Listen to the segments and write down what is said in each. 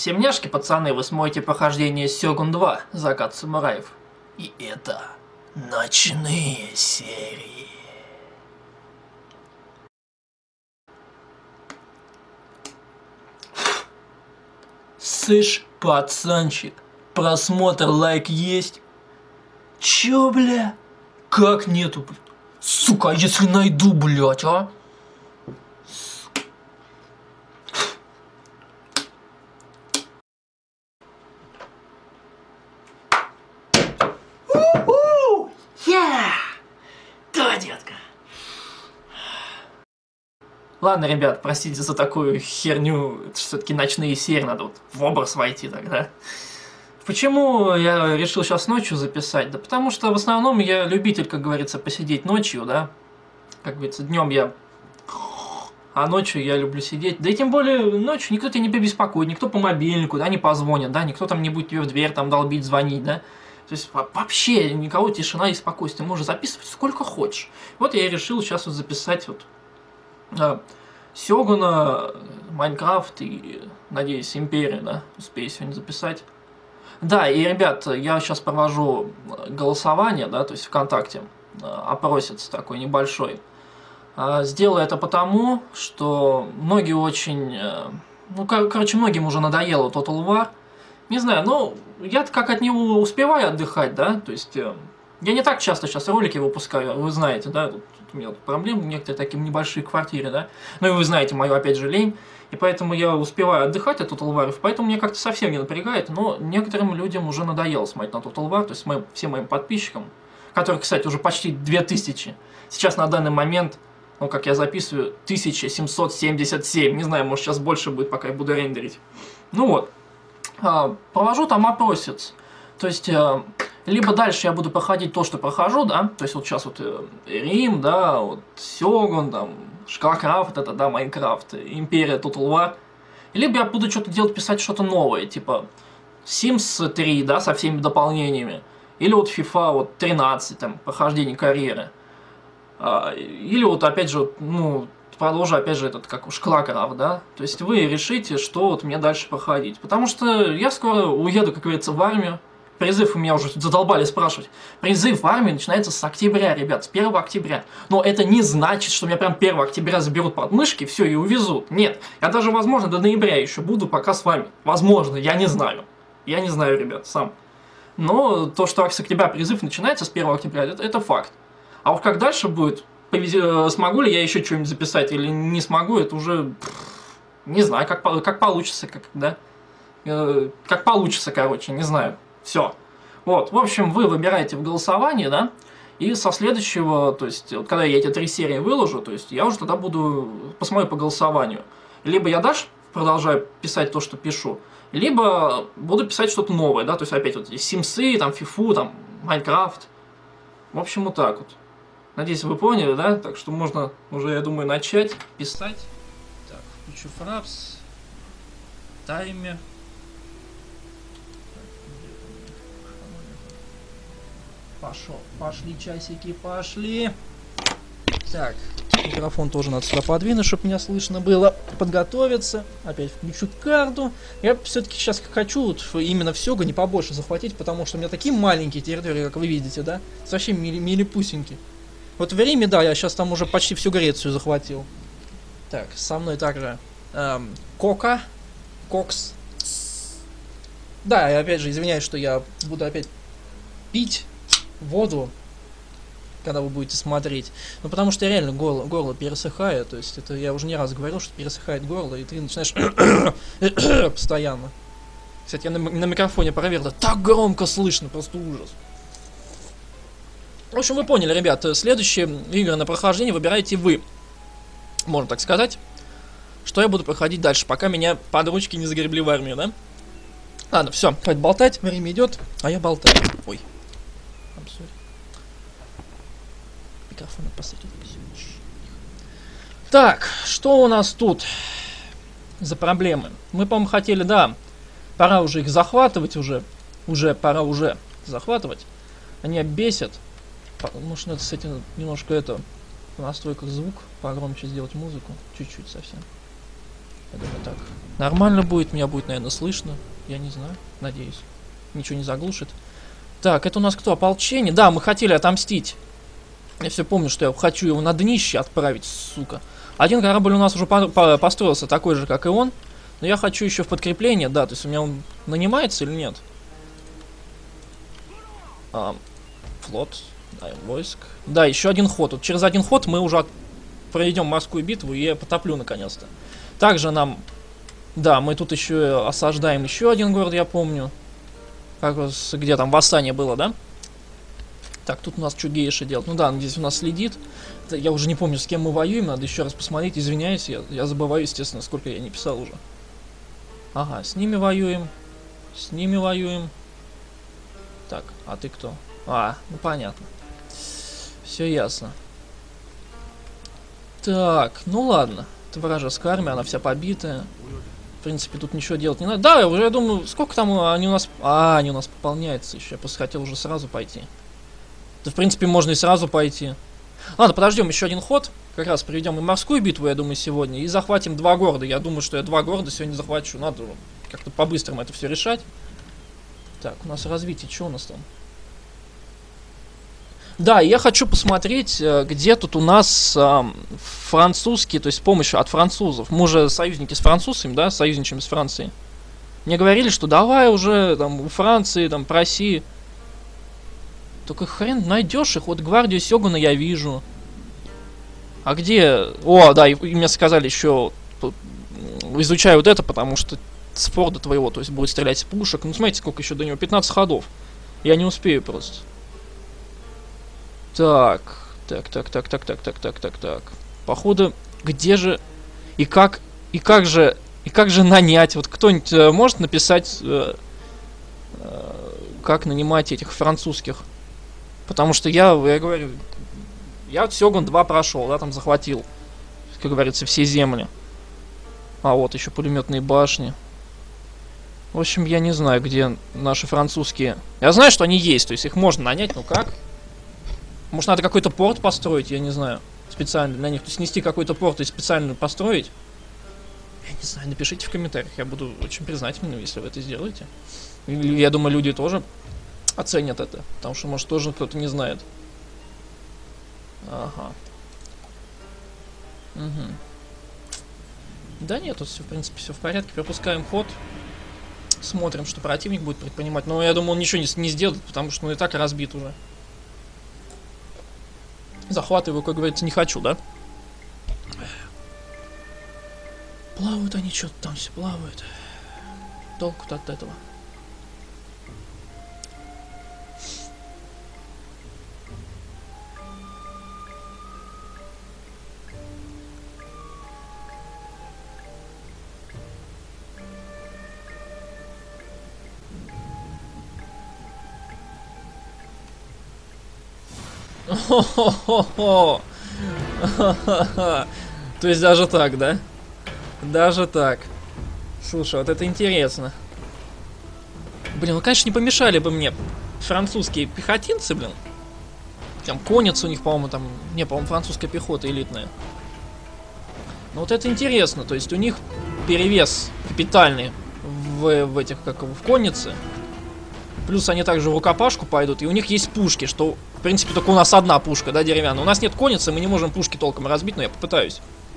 Всем няшки, пацаны, вы смотрите прохождение Сёгун 2. Закат самураев. И это ночные серии. Слышь, пацанчик, просмотр, лайк есть? Чё, бля? Как нету, блядь? Сука, а если найду, блядь, а? Да, детка. Ладно, ребят, простите за такую херню. Это все-таки ночные серии, надо вот в образ войти тогда. Почему я решил сейчас ночью записать? Да потому что в основном я любитель, как говорится, посидеть ночью, да. Как говорится, днем я... А ночью я люблю сидеть. Да и тем более ночью никто тебя не побеспокоит, никто по мобильнику, да, не позвонит, да, никто там не будет тебе в дверь там долбить, звонить, да. То есть вообще никого, тишина и спокойствие. Можешь записывать сколько хочешь. Вот я и решил сейчас вот записать вот Сёгуна, Майнкрафт и, надеюсь, Империю, да, успею сегодня записать. Да, и, ребят, я сейчас провожу голосование, да, то есть ВКонтакте, опросец такой небольшой. Сделаю это потому, что многие очень, ну, короче, многим уже надоело Total War. Не знаю, но я-то как от него успеваю отдыхать, да, то есть я не так часто сейчас ролики выпускаю, вы знаете, да, тут у меня проблемы некоторые такие небольшие квартиры, да, ну и вы знаете мою, опять же, лень, и поэтому я успеваю отдыхать от Total War, поэтому мне как-то совсем не напрягает, но некоторым людям уже надоело смотреть на Total War, то есть всем моим подписчикам, которых, кстати, уже почти 2000, сейчас на данный момент, ну, как я записываю, 1777, не знаю, может сейчас больше будет, пока я буду рендерить, ну вот. Провожу там опросец, то есть либо дальше я буду проходить то, что прохожу, да, то есть вот сейчас вот Рим, да, вот Сёгун, там, Шкалкрафт, это, да, Майнкрафт, Империя, Total War, либо я буду что-то делать, писать что-то новое, типа Sims 3, да, со всеми дополнениями, или вот FIFA вот 13, там, прохождение карьеры, или вот опять же, ну, продолжу, опять же, этот, как уж, Шкалкрафт, да, то есть вы решите, что вот мне дальше проходить, потому что я скоро уеду, как говорится, в армию, призыв у меня уже задолбали спрашивать, призыв в армию начинается с октября, ребят, с 1 октября, но это не значит, что меня прям 1 октября заберут под мышки, все, и увезут, нет, я даже, возможно, до ноября еще буду пока с вами, возможно, я не знаю, ребят, сам, но то, что с октября призыв начинается с 1 октября, это факт, а вот как дальше будет, смогу ли я еще что-нибудь записать или не смогу, это уже не знаю, как получится, да? Как получится, короче, не знаю. Все. Вот, в общем, вы выбираете в голосовании, да? И со следующего, то есть, вот, когда я эти 3 серии выложу, то есть, я уже тогда буду посмотрю по голосованию. Либо я дальше продолжаю писать то, что пишу, либо буду писать что-то новое, да? То есть, опять вот Симсы, там, Фифу, там, Майнкрафт. В общем, вот так вот. Надеюсь, вы поняли, да? Так что можно уже, я думаю, начать писать. Так, включу фрапс. Таймер. Пошли часики, пошли. Так, микрофон тоже надо сюда подвинуть, чтобы меня слышно было. Подготовиться. Опять включу карту. Я все-таки сейчас хочу вот именно в Сёгуне побольше захватить, потому что у меня такие маленькие территории, как вы видите, да? Совсем милипусенькие. Вот в Риме, да, я сейчас там уже почти всю Грецию захватил. Так, со мной также Кокс. Да, и опять же, извиняюсь, что я буду опять пить воду, когда вы будете смотреть. Ну, потому что я реально горло пересыхает. То есть, это я уже не раз говорил, что пересыхает горло, и ты начинаешь постоянно. Кстати, я на микрофоне проверил, да так громко слышно, просто ужас. В общем, вы поняли, ребят, следующие игры на прохождение выбираете вы. Можно так сказать. Что я буду проходить дальше, пока меня под ручки не загребли в армию, да? Ладно, все, хватит болтать, время идет, а я болтаю. Ой. Микрофон посадить. Так, что у нас тут за проблемы? Мы, по-моему, хотели, да, пора уже их захватывать пора уже захватывать. Они бесят. Может, надо с этим немножко в настройках звук погромче сделать музыку. Чуть-чуть совсем. Я думаю, так. Нормально будет, меня будет, наверное, слышно. Я не знаю, надеюсь. Ничего не заглушит. Так, это у нас кто? Ополчение? Да, мы хотели отомстить. Я все помню, что я хочу его на днище отправить, сука. Один корабль у нас уже построился, такой же, как и он. Но я хочу еще в подкрепление, да, то есть у меня он нанимается или нет? Флот, да, войск. Да, еще один ход. Вот через один ход мы уже проведем морскую битву, и я потоплю наконец-то. Также нам... Да, мы тут еще осаждаем еще один город, я помню. Как раз, где там восстание было, да? Так, тут у нас что гейша делать? Ну да, здесь у нас следит. Я уже не помню, с кем мы воюем, надо еще раз посмотреть. Извиняюсь, я забываю, естественно, сколько я не писал уже. Ага, с ними воюем. С ними воюем. Так, а ты кто? А, ну понятно. Все ясно. Так, ну ладно. Это вражеская армия, она вся побитая. В принципе, тут ничего делать не надо. Да, уже я думаю, сколько там они у нас... А, они у нас пополняются еще. Я просто хотел уже сразу пойти. Да, в принципе, можно и сразу пойти. Ладно, подождем еще один ход. Как раз проведем и морскую битву, я думаю, сегодня. И захватим 2 города. Я думаю, что я 2 города сегодня захвачу. Надо как-то по-быстрому это все решать. Так, у нас развитие. Что у нас там? Да, я хочу посмотреть, где тут у нас французские, то есть помощь от французов. Мы уже союзники с французами, да, союзничаем с Францией. Мне говорили, что давай уже там у Франции, там проси. Только хрен найдешь их. Вот гвардию Сёгуна я вижу. А где... О, да, и мне сказали еще... Изучай вот это, потому что с Форда твоего, то есть будет стрелять с пушек. Ну, смотрите, сколько еще до него. 15 ходов. Я не успею просто. Так. Походу, где же... И как же нанять? Вот кто-нибудь может написать... как нанимать этих французских? Потому что я говорю... Я вот Сёгун 2 прошел, да, там захватил, как говорится, все земли. А вот еще пулеметные башни. В общем, я не знаю, где наши французские... Я знаю, что они есть, то есть их можно нанять, но как? Может, надо какой-то порт построить, я не знаю, специально для них. То есть снести какой-то порт и специально построить. Я не знаю, напишите в комментариях, я буду очень признателен, если вы это сделаете. И я думаю, люди тоже оценят это, потому что, может, тоже кто-то не знает. Ага. Угу. Да нет, тут все, в принципе, все в порядке. Пропускаем ход. Смотрим, что противник будет предпринимать. Но я думаю, он ничего не сделает, потому что он и так разбит уже. Захватываю, как говорится, не хочу, да? Плавают они, что-то там все плавают. Толку-то от этого. Хо-хо-хо-хо. То есть даже так, да? Даже так. Слушай, вот это интересно. Блин, ну конечно не помешали бы мне французские пехотинцы, блин. Там конница у них, по-моему, там... Не, по-моему, французская пехота элитная. Но вот это интересно, то есть у них перевес капитальный в этих, как в коннице. Плюс они также в рукопашку пойдут, и у них есть пушки, что, в принципе, только у нас одна пушка, да, деревянная. У нас нет конницы, мы не можем пушки толком разбить, но я попытаюсь.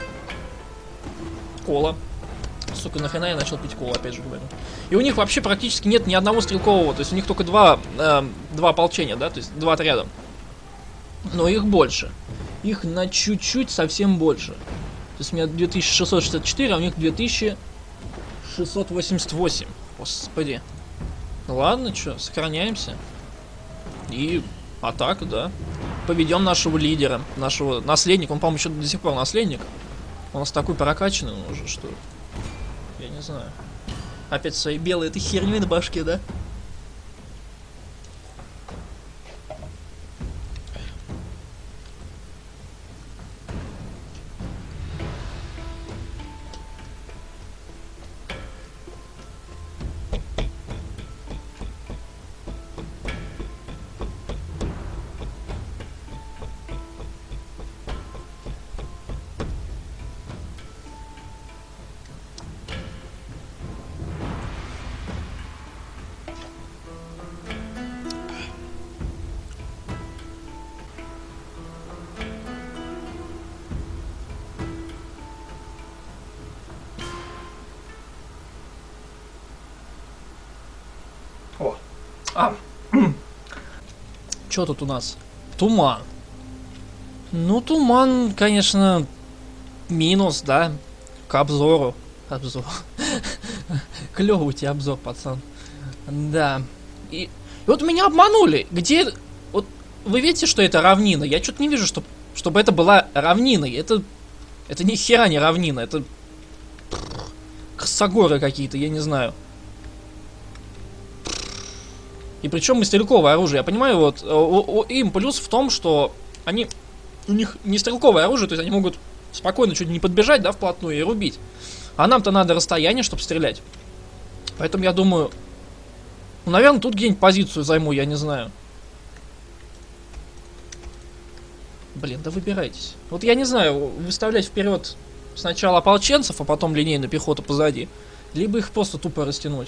Кола. Сука, нахрена я начал пить колу, опять же говорю. И у них вообще практически нет ни одного стрелкового, то есть у них только два ополчения, да, то есть 2 отряда. Но их больше. Их на чуть-чуть совсем больше. То есть у меня 2664, а у них 2688. Господи. Ну ладно, что, сохраняемся. И атака, да. Поведем нашего лидера, нашего наследника. Он, по-моему, еще до сих пор наследник. Он у нас такой прокачанный уже, что... Я не знаю. Опять своей белой этой херней на башке, да? Что тут у нас? Туман. Ну, туман, конечно, минус, да, к обзору. Обзор. Клёвый у тебя обзор, пацан. Да. И вот меня обманули. Где... Вот вы видите, что это равнина? Я что-то не вижу, чтобы это была равниной. Это ни хера не равнина. Это... Косогоры какие-то, я не знаю. И причем и стрелковое оружие. Я понимаю, вот им плюс в том, что у них не стрелковое оружие, то есть они могут спокойно чуть не подбежать, да, вплотную и рубить. А нам-то надо расстояние, чтобы стрелять. Поэтому я думаю, ну, наверное, тут где-нибудь позицию займу, я не знаю. Блин, да выбирайтесь. Вот я не знаю, выставлять вперед сначала ополченцев, а потом линейную пехоту позади. Либо их просто тупо растянуть.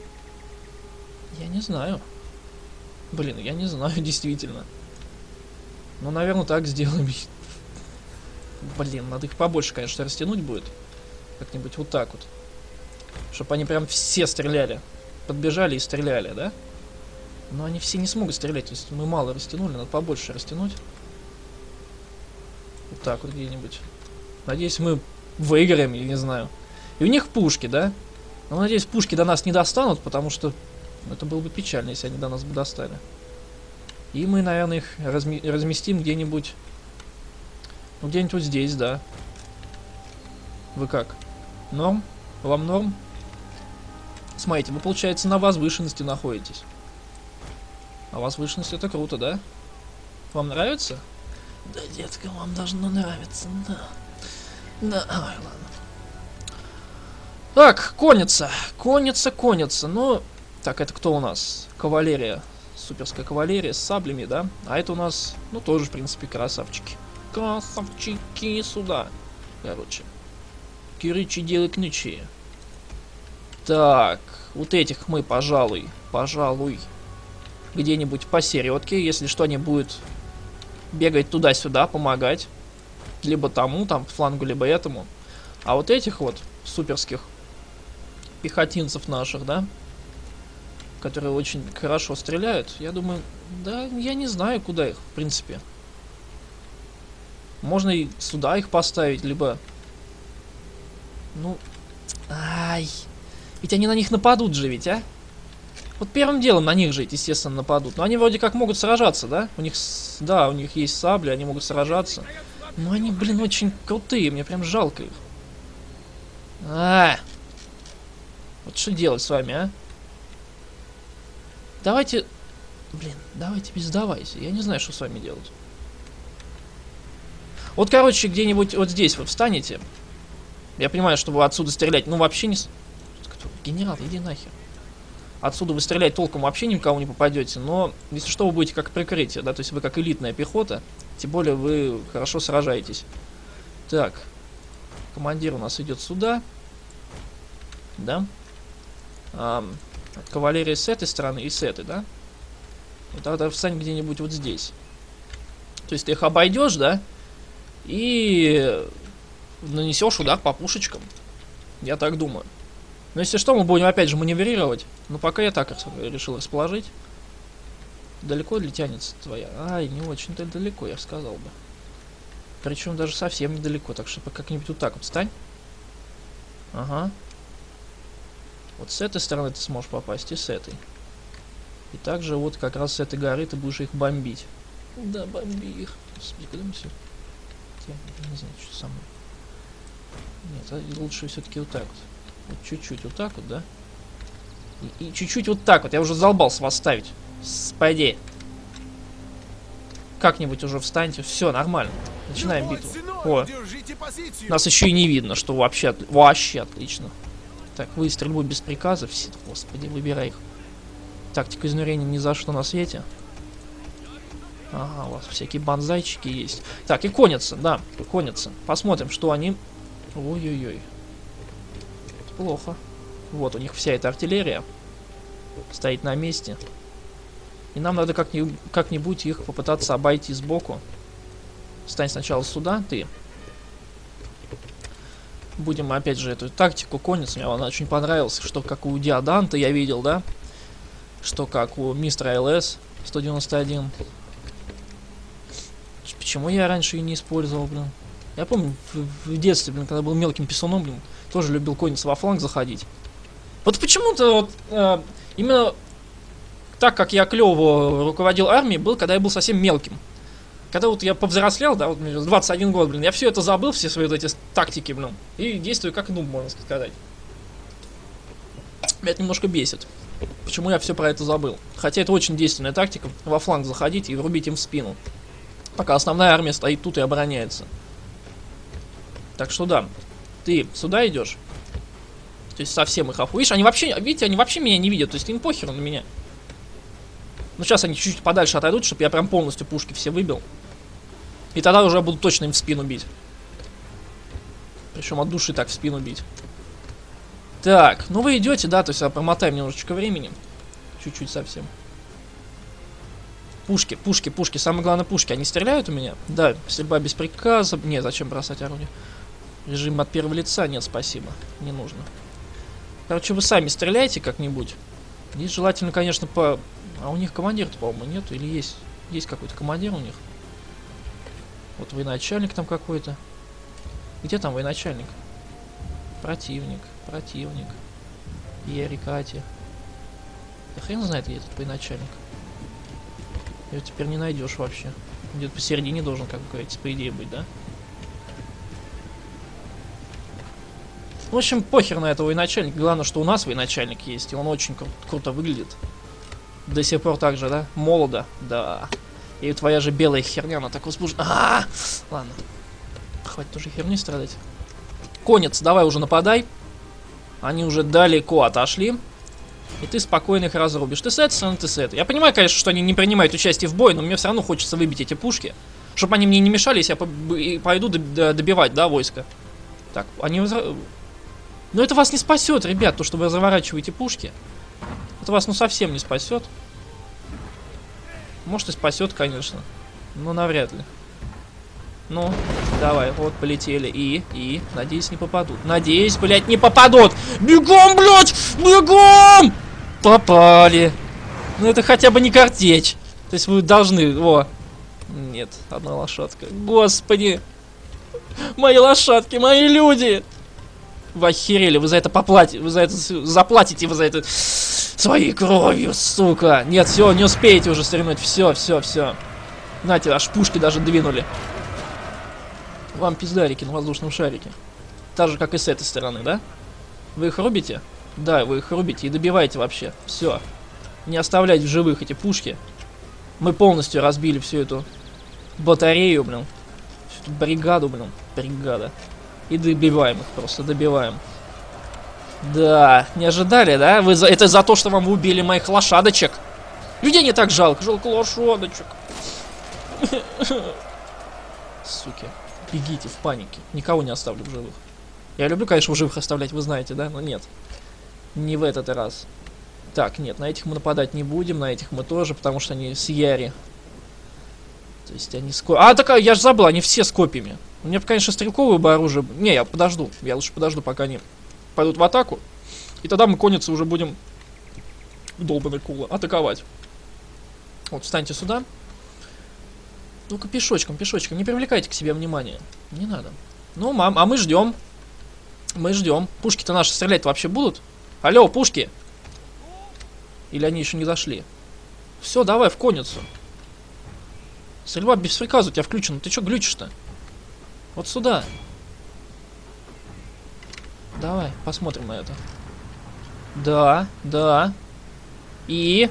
Я не знаю. Блин, я не знаю, действительно. Ну, наверное, так сделаем. Блин, надо их побольше, конечно, растянуть будет. Как-нибудь вот так вот. Чтобы они прям все стреляли. Подбежали и стреляли, да? Но они все не смогут стрелять. То есть мы мало растянули, надо побольше растянуть. Вот так вот где-нибудь. Надеюсь, мы выиграем, я не знаю. И у них пушки, да? Но, надеюсь, пушки до нас не достанут, потому что это было бы печально, если они до нас бы достали. И мы, наверное, их разместим где-нибудь... Ну, где-нибудь вот здесь, да. Вы как? Норм? Вам норм? Смотрите, вы, получается, на возвышенности находитесь. А возвышенность это круто, да? Вам нравится? Да, детка, вам должно нравиться, да. Да, ой, ладно. Так, конница. Конница. Ну, так, это кто у нас? Кавалерия. Суперская кавалерия с саблями, да? А это у нас, ну, тоже, в принципе, красавчики. Красавчики сюда. Короче. Кирычи делай кнычи. Так, вот этих мы, пожалуй, где-нибудь посередке. Если что, они будут бегать туда-сюда, помогать. Либо тому, там, флангу, либо этому. А вот этих вот суперских пехотинцев наших, да? Которые очень хорошо стреляют. Я думаю, да, я не знаю, куда их, в принципе. Можно и сюда их поставить, либо... Ну... Ай... Ведь они на них нападут же, ведь, а? Вот первым делом на них же, естественно, нападут. Но они вроде как могут сражаться, да? У них, да, у них есть сабли, они могут сражаться. Но они, блин, очень крутые, мне прям жалко их. Вот что делать с вами, а? Давайте... Блин, давайте без сдавайся. Я не знаю, что с вами делать. Вот, короче, где-нибудь вот здесь вы встанете. Я понимаю, что вы отсюда стрелять, ну, вообще не... Генерал, иди нахер. Отсюда вы стрелять толком вообще никого не попадете, но если что, вы будете как прикрытие, да, то есть вы как элитная пехота, тем более вы хорошо сражаетесь. Так, командир у нас идет сюда, да, кавалерия с этой стороны и с этой, да, вот тогда встань где-нибудь вот здесь. То есть ты их обойдешь, да, и нанесешь удар по пушечкам, я так думаю. Но если что, мы будем опять же маневрировать. Но пока я так решил расположить. Далеко ли тянется твоя? Ай, не очень-то далеко, я сказал бы. Причем даже совсем недалеко. Так что как-нибудь вот так вот встань. Ага. Вот с этой стороны ты сможешь попасть, и с этой. И также вот как раз с этой горы ты будешь их бомбить. Да, бомби их. Господи, куда мы все? Я не знаю, что со мной. Нет, лучше все-таки вот так вот. Вот чуть-чуть вот так вот, да? И чуть-чуть вот так вот. Я уже задолбался вас ставить. Спади. Как-нибудь уже встаньте. Все, нормально. Начинаем битву. О, нас еще и не видно, что вообще отлично. Так, вы стрельбу без приказа. Все, господи, выбирай их. Тактика изнурения ни за что на свете. Ага, у вас всякие банзайчики есть. Так, и конница, да, конница. Посмотрим, что они... Ой-ой-ой. Плохо. Вот у них вся эта артиллерия стоит на месте. И нам надо как-нибудь их попытаться обойти сбоку. Встань сначала сюда, ты. Будем опять же эту тактику конниц. Мне она очень понравилась, что как у Диоданта я видел, да? Что как у мистера ЛС 191. Почему я раньше ее не использовал, блин? Я помню, в детстве, блин, когда был мелким писуном, блин, тоже любил конница во фланг заходить. Вот почему-то вот, именно так, как я клево руководил армией, был, когда я был совсем мелким. Когда вот я повзрослел, да, вот мне 21 год, блин, я все это забыл, все свои вот эти тактики, блин, и действую как нуб, можно сказать. Меня это немножко бесит. Почему я все про это забыл? Хотя это очень действенная тактика, во фланг заходить и врубить им в спину. Пока основная армия стоит тут и обороняется. Так что да, ты сюда идешь. То есть совсем их охуишь. Они вообще, видите, они вообще меня не видят, то есть им похеру на меня. Ну сейчас они чуть-чуть подальше отойдут, чтобы я прям полностью пушки все выбил. И тогда уже буду точно им в спину бить. Причем от души так в спину бить. Так, ну вы идете, да, то есть промотаем немножечко времени. Чуть-чуть совсем. Пушки, пушки, пушки. Самое главное, пушки. Они стреляют у меня? Да, стрельба без приказа. Не, зачем бросать орудие? Режим от первого лица? Нет, спасибо. Не нужно. Короче, вы сами стреляйте как-нибудь. Здесь желательно, конечно, по... А у них командир-то, по-моему, нету? Или есть? Есть какой-то командир у них? Вот военачальник там какой-то. Где там военачальник? Противник, противник. Ерикати. Да хрен знает, где этот военачальник. Его теперь не найдешь вообще. Где-то посередине должен, как говорится, по идее быть, да? В общем, похер на этого военачальника. Главное, что у нас военачальник есть, и он очень круто выглядит. До сих пор так же, да? Молодо, да. И твоя же белая херня, она так возбуждена. Ладно. Хватит уже херни страдать. Конец, давай уже нападай. Они уже далеко отошли. И ты спокойно их разрубишь. Ты с этой стороны, ты с этой. Я понимаю, конечно, что они не принимают участие в бой, но мне все равно хочется выбить эти пушки. Чтобы они мне не мешали, если я пойду добивать, да, войско. Так, они... Но это вас не спасет, ребят, то, что вы разворачиваете пушки. Это вас, ну, совсем не спасет. Может, и спасет, конечно. Но навряд ли. Ну, давай, вот, полетели. И, надеюсь, не попадут. Надеюсь, блядь, не попадут. Бегом, блядь, бегом! Попали. Ну, это хотя бы не картечь. То есть вы должны, о. Нет, одна лошадка. Господи. Мои лошадки, мои люди. Вы охерели, вы за это поплатите, вы за это заплатите, вы за это своей кровью, сука. Нет, все, не успеете уже стрельнуть, все. Знаете, аж пушки даже двинули. Вам пиздарики на воздушном шарике. Так же, как и с этой стороны, да? Вы их рубите? Да, вы их рубите и добиваете вообще. Все. Не оставлять в живых эти пушки. Мы полностью разбили всю эту батарею, блин. Всю эту бригаду, блин. Бригада. И добиваем их, просто добиваем. Да, не ожидали, да? Вы это за то, что вам убили моих лошадочек? Людей не так жалко, жалко лошадочек. Суки, бегите в панике. Никого не оставлю в живых. Я люблю, конечно, в живых оставлять, вы знаете, да? Но нет. Не в этот раз. Так, нет, на этих мы нападать не будем, на этих мы тоже, потому что они с Яри. То есть они с копьями. А, так, я же забыл, они все с копьями. У меня, конечно, стрелковое бы оружие. Не, я подожду. Я лучше подожду, пока они пойдут в атаку. И тогда мы конницы уже будем долбаный кула атаковать. Вот, встаньте сюда. Ну-ка, пешочком. Не привлекайте к себе внимания. Не надо. Ну, а мы ждем. Мы ждем. Пушки-то наши стрелять вообще будут? Алло, пушки! Или они еще не дошли? Все, давай в конницу. Стрельба без приказа у тебя включена. Ты что глючишь-то? Вот сюда. Давай, посмотрим на это. Да. И...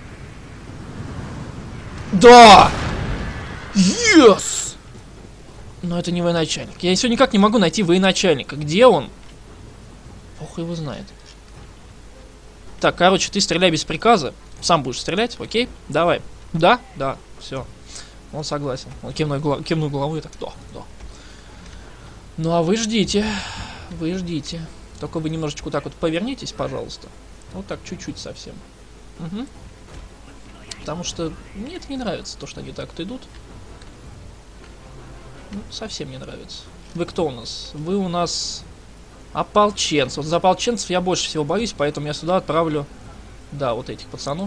Да! Yes! Но это не военачальник. Я все никак не могу найти военачальника. Где он? Ох, его знает. Так, короче, ты стреляй без приказа. Сам будешь стрелять, окей? Давай. Да, все. Он согласен. Он кивнул головой и так, да. Ну а вы ждите. Только вы немножечко так вот повернитесь, пожалуйста. Вот так, чуть-чуть совсем. Угу. Потому что мне это не нравится, то, что они так вот идут. Ну, совсем не нравится. Вы кто у нас? Вы у нас ополченцы. Вот за ополченцев я больше всего боюсь, поэтому я сюда отправлю Да, вот этих пацанов.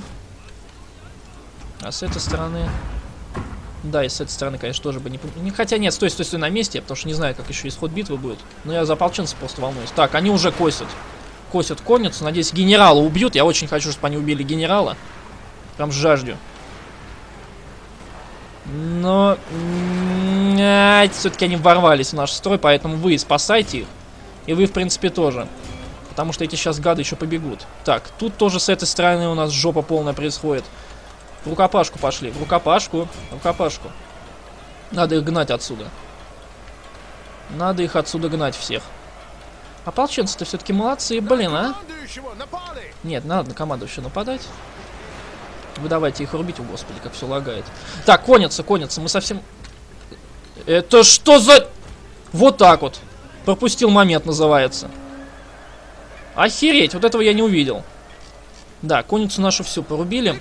А с этой стороны... Да, и с этой стороны, конечно, тоже бы не... Хотя нет, стой на месте, потому что не знаю, как еще исход битвы будет. Но я за ополченцев просто волнуюсь. Так, они уже косят. Косят конницу. Надеюсь, генерала убьют. Я очень хочу, чтобы они убили генерала. Прям жажду. Но... все-таки они ворвались в наш строй, поэтому вы спасайте их. И вы, в принципе, тоже. Потому что эти сейчас гады еще побегут. Так, тут тоже с этой стороны у нас жопа полная происходит. В рукопашку пошли. В рукопашку. В рукопашку. Надо их гнать отсюда. Надо их отсюда гнать всех. Ополченцы-то все-таки молодцы, блин, а? Нет, надо на командующего нападать. Вы давайте их рубить, о господи, как все лагает. Так, конница, мы совсем... Это что за... Вот так вот. Пропустил момент, называется. Охереть, вот этого я не увидел. Да, конницу нашу всю порубили.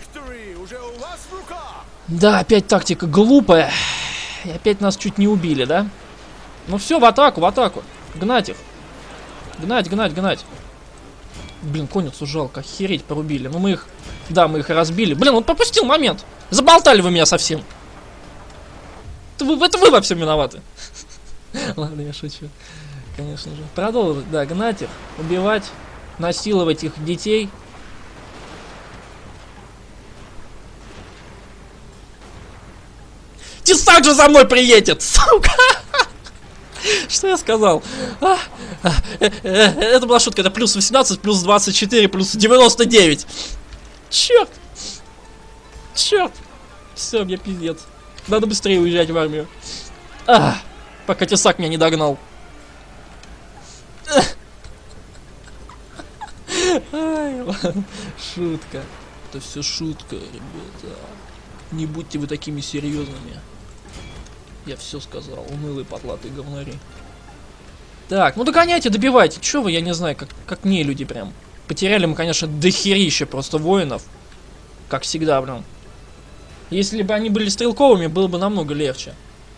Да, опять тактика глупая. И опять нас чуть не убили, да? Ну все, в атаку, в атаку. Гнать их. Гнать. Блин, конницу жалко, охереть, порубили. Ну мы их... Да, мы их разбили. Блин, он пропустил момент. Заболтали вы меня совсем. Это вы во всем виноваты. Ладно, я шучу. Конечно же. Продолжить, да, гнать их, убивать, насиловать их детей. Тесак же за мной приедет, сука! Что я сказал? Это была шутка, это плюс 18, плюс 24, плюс 99. Черт! Черт! Все, мне пиздец. Надо быстрее уезжать в армию. Пока тесак меня не догнал. Ай, ладно. Шутка. Это все шутка, ребята. Не будьте вы такими серьезными. Я все сказал. Унылые потлатые говнари. Так, ну догоняйте, добивайте. Че вы, я не знаю, как не люди прям. Потеряли мы, конечно, дохерища просто воинов. Как всегда, прям. Если бы они были стрелковыми, было бы намного легче.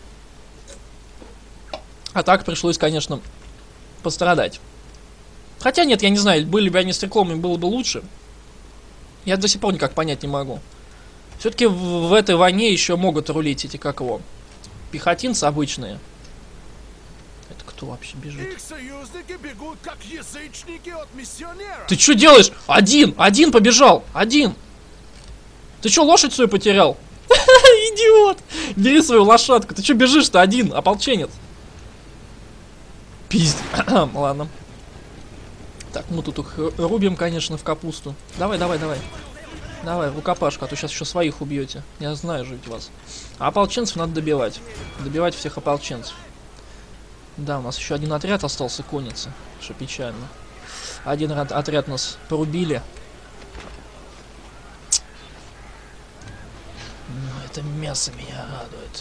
А так пришлось, конечно, пострадать. Хотя нет, я не знаю, были бы они стрелковыми, было бы лучше. Я до сих пор никак понять не могу. Все-таки в этой войне еще могут рулить эти, как его, пехотинцы обычные. Это кто вообще бежит? Их союзники бегут, как язычники от миссионера. Ты что делаешь? Один побежал, один. Ты что, лошадь свою потерял? Идиот! Бери свою лошадку. Ты что бежишь-то один, ополченец? Пиздец. Ладно. Так, мы тут их рубим, конечно, в капусту. Давай. Давай, в рукопашку, а то сейчас еще своих убьете. Я знаю жить вас. А ополченцев надо добивать. Добивать всех ополченцев. Да, у нас еще один отряд остался конницы. Что печально. Один отряд нас порубили. Но это мясо меня радует.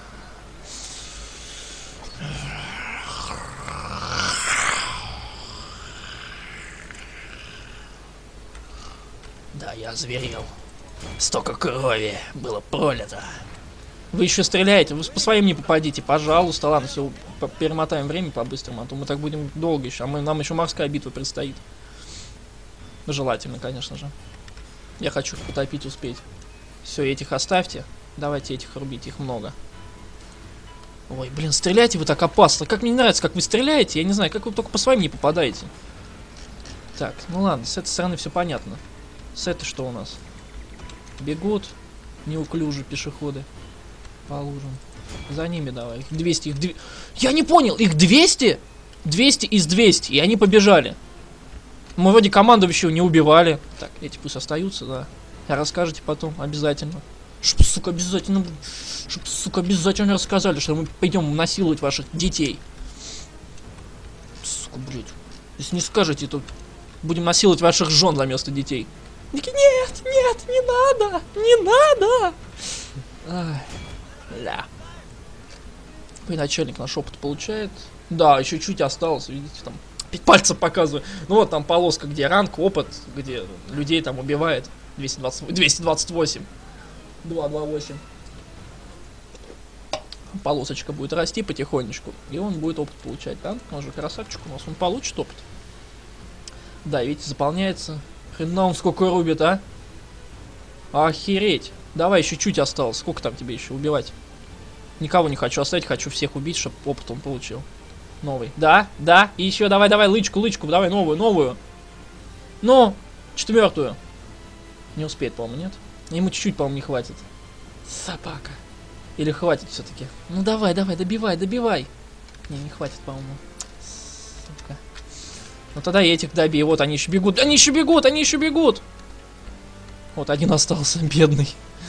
Да, я озверел. Столько крови было пролито. Вы еще стреляете, вы по своим не попадите, пожалуйста. Ладно, все, перемотаем время по-быстрому, а то мы так будем долго еще. А нам еще морская битва предстоит. Желательно, конечно же. Я хочу их потопить успеть. Все, этих оставьте. Давайте этих рубить, их много. Ой, блин, стреляйте вы так опасно. Как мне не нравится, как вы стреляете. Я не знаю, как вы только по своим не попадаете. Так, ну ладно, с этой стороны все понятно. С этой что у нас? Бегут неуклюже пешеходы по лужам. За ними давай. Их 200. Я не понял, их 200? 200 из 200. И они побежали. Мы вроде командующего не убивали. Так, эти пусть остаются, да. Расскажете потом, обязательно. Чтоб, сука, обязательно рассказали, что мы пойдем насиловать ваших детей. Сука, блядь. Если не скажете, то будем насиловать ваших жен за место детей. Нет, не надо. Ай, ля. Военачальник наш опыт получает. Да, еще чуть осталось, видите, там 5 пальцев показываю. Ну вот там полоска, где ранг, опыт, где людей там убивает. 228. 228. Полосочка будет расти потихонечку, и он будет опыт получать, да? Он же красавчик у нас, он получит опыт. Да, видите, заполняется. Хрена он сколько рубит, а? Охереть. Давай, еще чуть осталось. Сколько там тебе еще убивать? Никого не хочу оставить, хочу всех убить, чтобы опыт он получил. Новый. Да, да. И еще давай, лычку, давай новую. Ну, 4-ю. Не успеет, по-моему, нет? Ему чуть-чуть, по-моему, не хватит. Собака. Или хватит все-таки? Ну давай, добивай. Не хватит, по-моему. Сука. Ну тогда и этих добей. Вот они еще бегут. Вот один остался, бедный.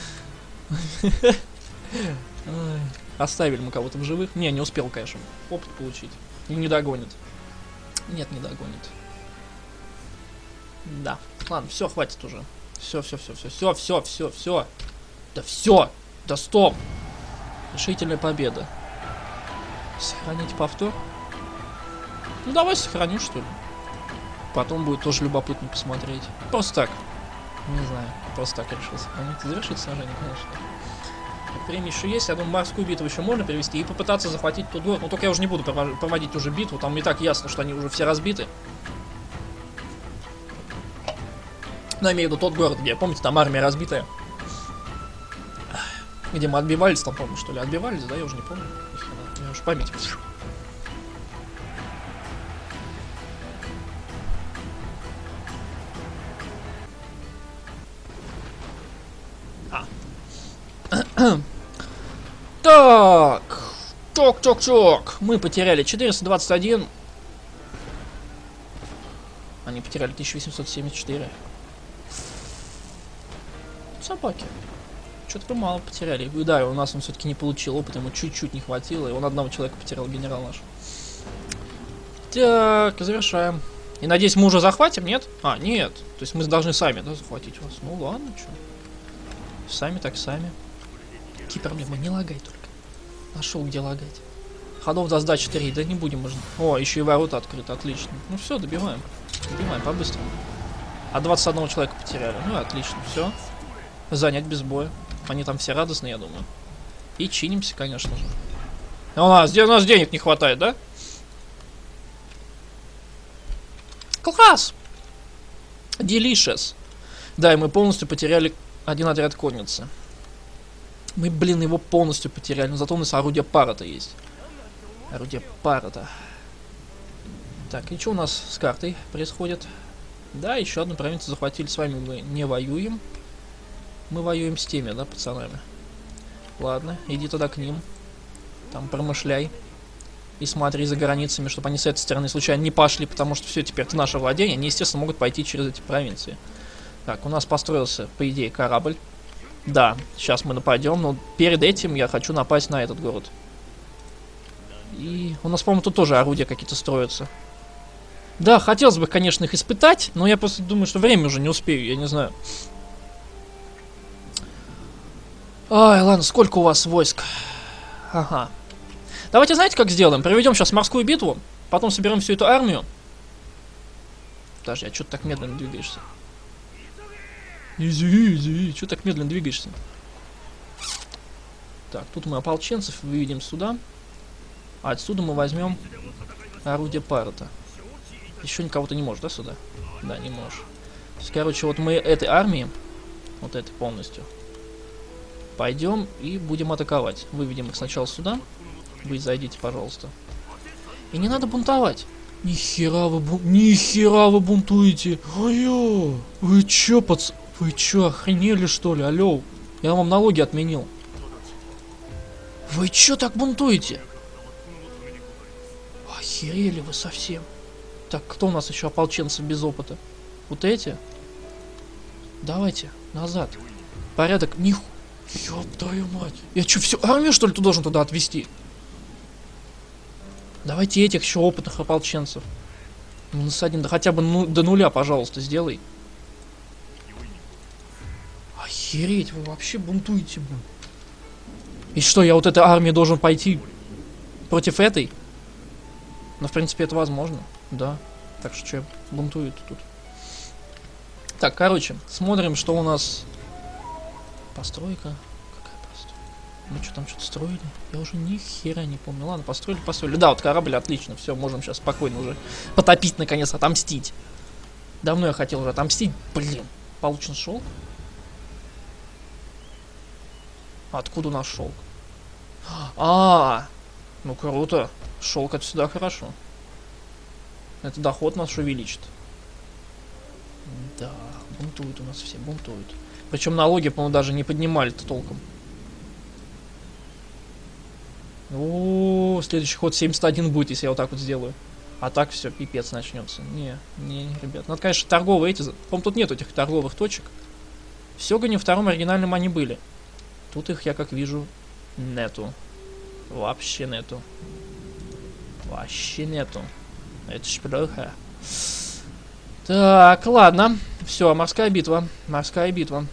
Оставили мы кого-то в живых. Не успел, конечно, опыт получить. И не догонит. Нет, не догонит. Да. Ладно, все, хватит уже. Все. Да все. Да стоп. Решительная победа. Сохранить повтор. Ну давай сохраню, что ли. Потом будет тоже любопытно посмотреть. Просто так. Не знаю. Просто так решил сохранить. Завершить сражение, конечно. Время еще есть, я думаю, морскую битву еще можно перевести и попытаться захватить тот город. Но только я уже не буду проводить уже битву, там и так ясно, что они уже все разбиты. Но я имею в виду тот город, где, помните, там армия разбитая. Где мы отбивались, там, помню, что ли, отбивались, да, я уже не помню. Я уж память. Так. Чок. Мы потеряли 421. Они потеряли 1874. Собаки. Что-то мало потеряли. Да, у нас он все-таки не получил опыт, ему чуть-чуть не хватило, и он одного человека потерял, генерал наш. Так, завершаем. И надеюсь, мы уже захватим, нет? А, нет. То есть мы должны сами, да, захватить вас. Ну ладно, что. Сами так сами. Какие проблемы? Не лагай только. Нашел, где лагать. Ходов до сдачи 3, да не будем уже. О, еще и ворота открыты, отлично. Ну все, добиваем. Добиваем по-быстрому. А 21 человека потеряли. Ну отлично, все. Занять без боя. Они там все радостные, я думаю. И чинимся, конечно же. У нас денег не хватает, да? Класс! Delicious. Да, и мы полностью потеряли один отряд конницы. Мы, блин, его полностью потеряли. Но зато у нас орудие Парата есть. Орудие Парата. Так, и что у нас с картой происходит? Да, еще одну провинцию захватили. С вами мы не воюем. Мы воюем с теми, да, пацанами. Ладно, иди туда к ним. Там промышляй. И смотри за границами, чтобы они с этой стороны случайно не пошли, потому что все, теперь это наше владение. Они, естественно, могут пойти через эти провинции. Так, у нас построился, по идее, корабль. Да, сейчас мы нападем, но перед этим я хочу напасть на этот город. И у нас, по-моему, тут тоже орудия какие-то строятся. Да, хотелось бы, конечно, их испытать, но я просто думаю, что время уже не успею, я не знаю. Ай, ладно, сколько у вас войск? Ага. Давайте, знаете, как сделаем? Проведем сейчас морскую битву, потом соберем всю эту армию. Подожди, а что ты так медленно двигаешься? Изи, что так медленно двигаешься? Так, тут мы ополченцев выведем сюда. А отсюда мы возьмем орудие Парата. Еще никого-то не может, да, сюда? Да, не можешь. То есть, короче, вот мы этой армии, вот этой полностью, пойдем и будем атаковать. Выведем их сначала сюда. Вы зайдите, пожалуйста. И не надо бунтовать. Нихера вы бунтуете. Ай-ё. Вы чё, Вы чё, охренели, что ли? Алло. Я вам налоги отменил. Вы чё так бунтуете? Охерели вы совсем. Так, кто у нас еще ополченцы без опыта? Вот эти? Давайте, назад. Порядок. Ёб твою мать. Я чё, всю армию, что ли, ты должен туда отвезти? Давайте этих еще опытных ополченцев. Ну, насадим, да хотя бы до нуля, пожалуйста, сделай. Охереть, вы вообще бунтуете, блин. И что, я вот этой армии должен пойти против этой? Ну, в принципе, это возможно, да. Так что, что бунтует тут? Так, короче, смотрим, что у нас. Постройка. Какая постройка? Мы что там что-то строили? Я уже ни хера не помню. Ладно, построили. Да, вот корабль, отлично. Все, можем сейчас спокойно уже потопить, наконец, отомстить. Давно я хотел уже отомстить. Блин. Получен шелк? Откуда у нас шелк? Ну круто. Шелк это всегда хорошо. Это доход наш увеличит. Да, бунтуют у нас все, бунтуют. Причем налоги, по-моему, даже не поднимали-то толком. О, следующий ход 71 будет, если я вот так вот сделаю. А так все, пипец начнется. Не, ребят. Надо, конечно, торговые эти. По-моему, тут нет этих торговых точек. В Сёгуне втором оригинальном они были. Тут их, я как вижу, нету. Вообще нету. Вообще нету. Это ж плохо. Так, ладно. Все, морская битва. Морская битва.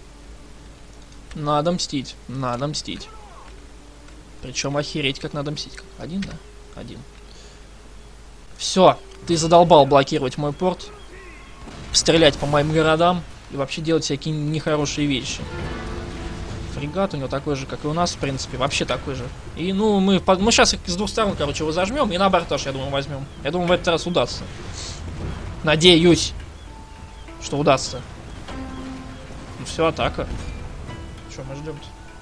Надо мстить. Надо мстить. Причем охереть, как надо мстить. Один, да? Один. Все, ты задолбал блокировать мой порт. Стрелять по моим городам. И вообще делать всякие нехорошие вещи. Фрегат у него такой же, как и у нас, в принципе. Вообще такой же. И, ну, мы сейчас их с двух сторон, короче, его зажмем. И на абордаж, я думаю, возьмем. Я думаю, в этот раз удастся. Надеюсь, что удастся. Ну все, атака. Что мы ждем-то?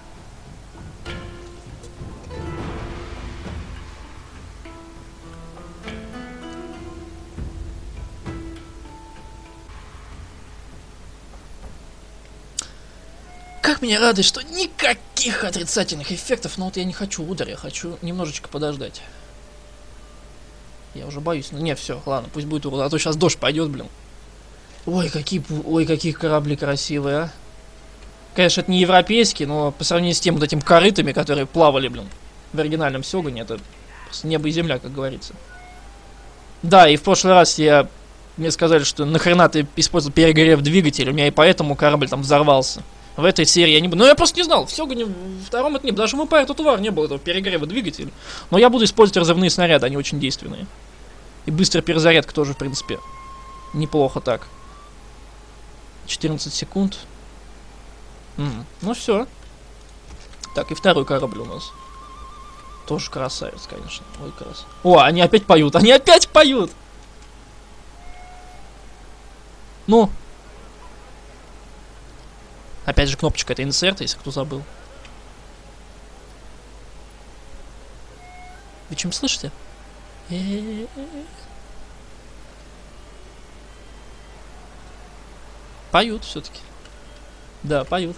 Как меня радует, что никаких отрицательных эффектов, но вот я не хочу удар, я хочу немножечко подождать. Я уже боюсь, ну не, все, ладно, пусть будет удар, а то сейчас дождь пойдет, блин. Ой, какие корабли красивые, а. Конечно, это не европейские, но по сравнению с тем вот этим корытами, которые плавали, блин, в оригинальном Сёгуне, это просто небо и земля, как говорится. Да, и в прошлый раз мне сказали, что нахрена ты использовал перегрев двигателя, у меня и поэтому корабль там взорвался. В этой серии я не буду. Но я просто не знал. В Сёгуне втором это не было. Даже в Empire Total War не было этого перегрева двигателя. Но я буду использовать разрывные снаряды, они очень действенные. И быстрая перезарядка тоже, в принципе, неплохо так. 14 секунд. Ну все. Так, и второй корабль у нас. Тоже красавец, конечно. Ой, красавец. О, они опять поют. Они опять поют! Ну. Опять же кнопочка, это insert, если кто забыл. Вы чем слышите? Поют все-таки. Да, поют.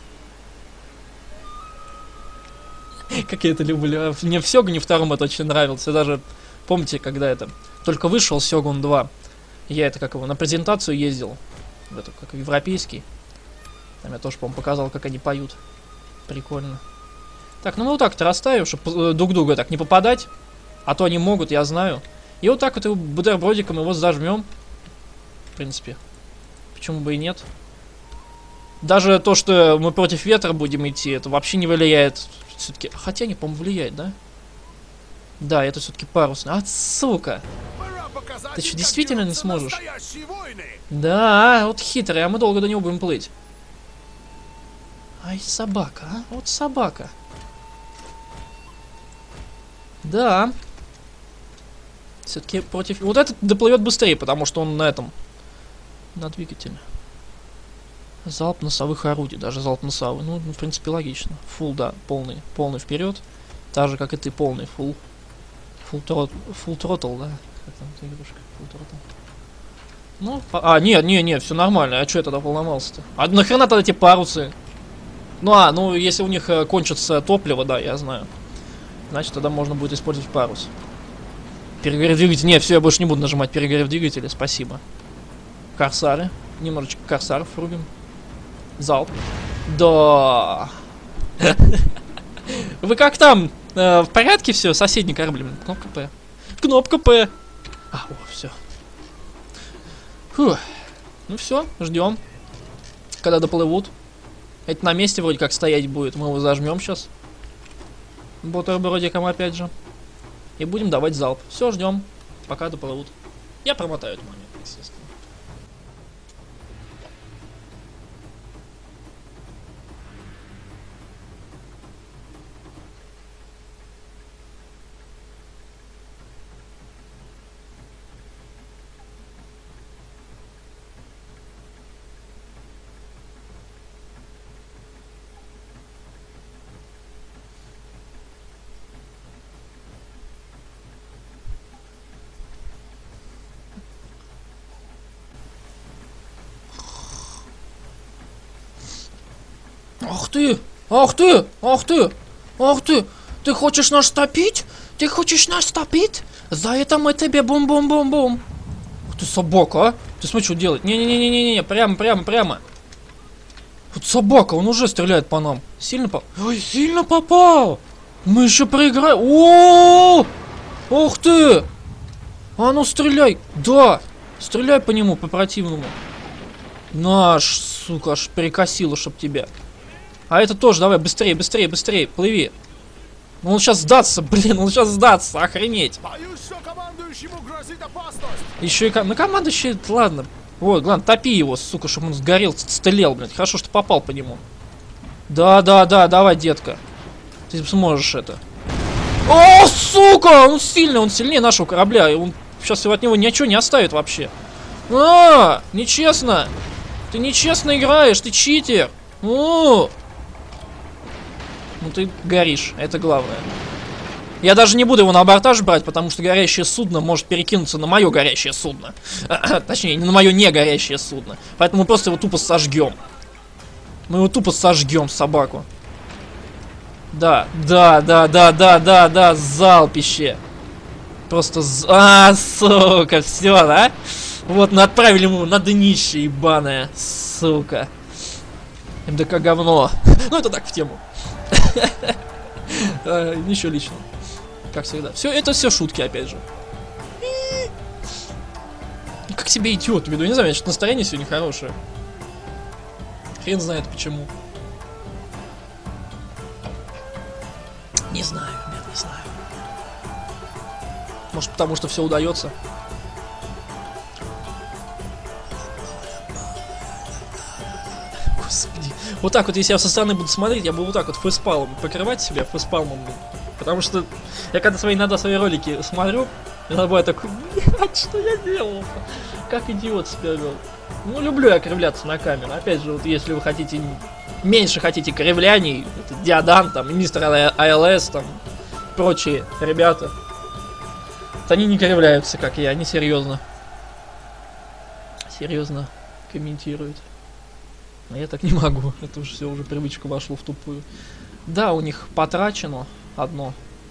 Как я это люблю. Мне в Сёгуне втором это очень нравилось. Я даже, помните, когда это только вышел Сёгун 2, я это как его на презентацию ездил. В эту, как европейский. Там я тоже, по-моему, показал, как они поют. Прикольно. Так, ну мы вот так-то расставим, чтобы друг друга так не попадать. А то они могут, я знаю. И вот так вот его бутербродиком его зажмем. В принципе. Почему бы и нет. Даже то, что мы против ветра будем идти, это вообще не влияет. Все-таки. Хотя не, по-моему, влияет, да? Да, это все-таки парусный. А, сука! Ты что, действительно не сможешь? Да, вот хитрый, а мы долго до него будем плыть. Ай, собака, а? Вот собака. Да. Все-таки против... Вот этот доплывет быстрее, потому что он на этом. На двигателе. Залп носовых орудий. Даже залп носовой. Ну, в принципе, логично. Фул, да, полный. Полный вперед. Так же, как и ты, полный. Фул. Фул тротл, да? Как там эта игрушка? Фул тротл. Ну, не, все нормально. А что я тогда поломался-то? А нахрена тогда эти парусы? Ну, если у них кончится топливо, да, я знаю. Значит, тогда можно будет использовать парус. Перегрев двигателя. Не, все, я больше не буду нажимать перегрев двигателя, спасибо. Корсары. Немножечко корсаров рубим. Залп. Да. Вы как там? В порядке все? Соседний корабль. Кнопка П. Кнопка П. Все. Фух. Ну все, ждем. Когда доплывут. Это на месте вроде как стоять будет. Мы его зажмем сейчас. Бутербродиком опять же. И будем давать залп. Все, ждем. Пока доплывут. Я промотаю этот момент, естественно. Ах ты! Ах ты! Ах ты! Ах ты! Ты хочешь нас топить? Ты хочешь нас топить? За это мы тебе бум-бум-бум-бум. Ух ты, собака, а? Ты смотри, что делает. Не-не-не-не-не, прямо. Вот собака, он уже стреляет по нам. Сильно попал? Ой, сильно попал! Мы еще проиграем. О! Ух ты! А ну стреляй! Да! Стреляй по нему, по противному. Наш, сука, аж перекосило, чтоб тебя. А это тоже, давай, быстрее, плыви. Ну он сейчас сдастся, блин, он сейчас сдастся, охренеть. Боюсь, что командующему грозит опасность. Еще и командующий, ладно. Вот, главное, топи его, сука, чтобы он сгорел, стрелел, блядь. Хорошо, что попал по нему. Да, давай, детка. Ты сможешь это. О, сука! Он сильный, он сильнее нашего корабля. И он сейчас от него ничего не оставит вообще. А, нечестно. Ты нечестно играешь, ты читер. О! Ну ты горишь, это главное. Я даже не буду его на абордаж брать, потому что горящее судно может перекинуться на мое горящее судно. Точнее, не на мое не горящее судно. Поэтому мы просто его тупо сожгем. Мы его тупо сожгем, собаку. Да, залпище. Просто сука, все, да? Вот, мы отправили ему на днище, ебаное, сука. МДК говно. Ну, это так, в тему. Ничего личного. Как всегда. Все, это все шутки, опять же. Как себе идиот, веду, не знаю, что настроение сегодня хорошее. Хрен знает почему. Не знаю, ребят, не знаю. Может, потому что все удается. Господи. Вот так вот, если я со стороны буду смотреть, я буду вот так вот фейспалмом покрывать себя, фейспалмом. Потому что я когда иногда свои ролики смотрю, иногда бывает такой, блядь, что я делал? Как идиот себя вел. Ну, люблю я кривляться на камеру. Опять же, вот если вы хотите, меньше хотите кривляний, это Диадан, там, мистер АЛС, там, прочие ребята, то они не кривляются, как я, они серьезно комментируют. А я так не могу, это уже все, уже привычка вошло в тупую. Да, у них потрачено одно.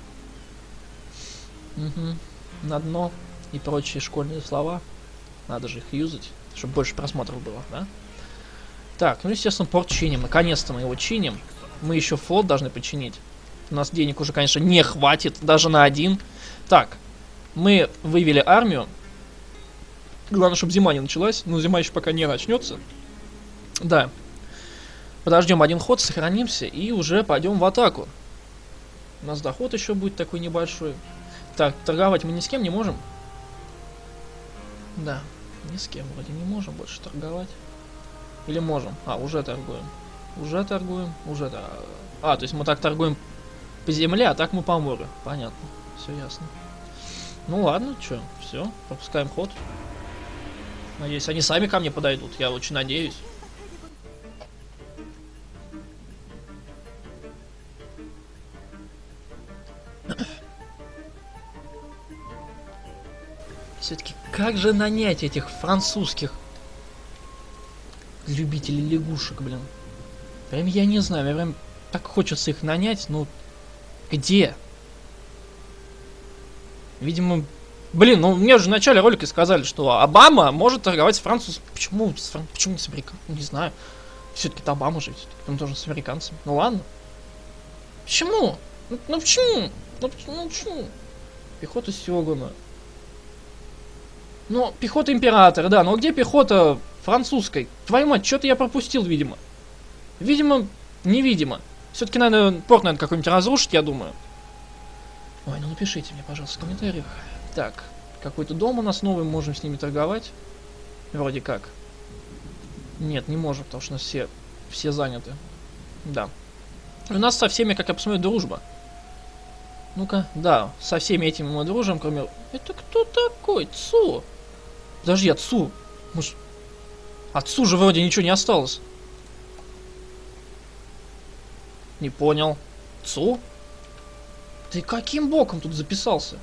На дно и прочие школьные слова. Надо же их юзать, чтобы больше просмотров было, да? Так, ну, естественно, порт чиним. Наконец-то мы его чиним. Мы еще флот должны починить. У нас денег уже, конечно, не хватит, даже на один. Так, мы вывели армию. Главное, чтобы зима не началась. Но зима еще пока не начнется. Да. Подождем один ход, сохранимся и уже пойдем в атаку. У нас доход еще будет такой небольшой. Так, торговать мы ни с кем не можем. Да, ни с кем вроде не можем больше торговать. Или можем? А, уже торгуем. А, то есть мы так торгуем по земле, а так мы по морю. Понятно, все ясно. Ну ладно, что, все, пропускаем ход. Надеюсь, они сами ко мне подойдут, я очень надеюсь. Все-таки как же нанять этих французских любителей лягушек, блин? Прям я не знаю, мне прям так хочется их нанять, ну где? Видимо, блин, ну мне же в начале ролика сказали, что Обама может торговать с французом. Почему с американцами? Не знаю. Все-таки это Обама же, он тоже с американцами. Ну ладно. Почему? Ну почему? Ну почему? Пехота Сёгуна. Ну, пехота императора, да, но где пехота французской? Твою мать, что-то я пропустил, видимо. Невидимо. Все-таки надо порт, наверное, какой-нибудь разрушить, я думаю. Ой, ну напишите мне, пожалуйста, в комментариях. Так, какой-то дом у нас новый, можем с ними торговать. Вроде как. Нет, не можем, потому что у нас все заняты. Да. У нас со всеми, как я посмотрю, дружба. Ну-ка, да, со всеми этими мы дружим, кроме... Это кто такой? Цу? Подожди, Цу. Может... От Цу же вроде ничего не осталось. Не понял. Цу? Ты каким боком тут записался?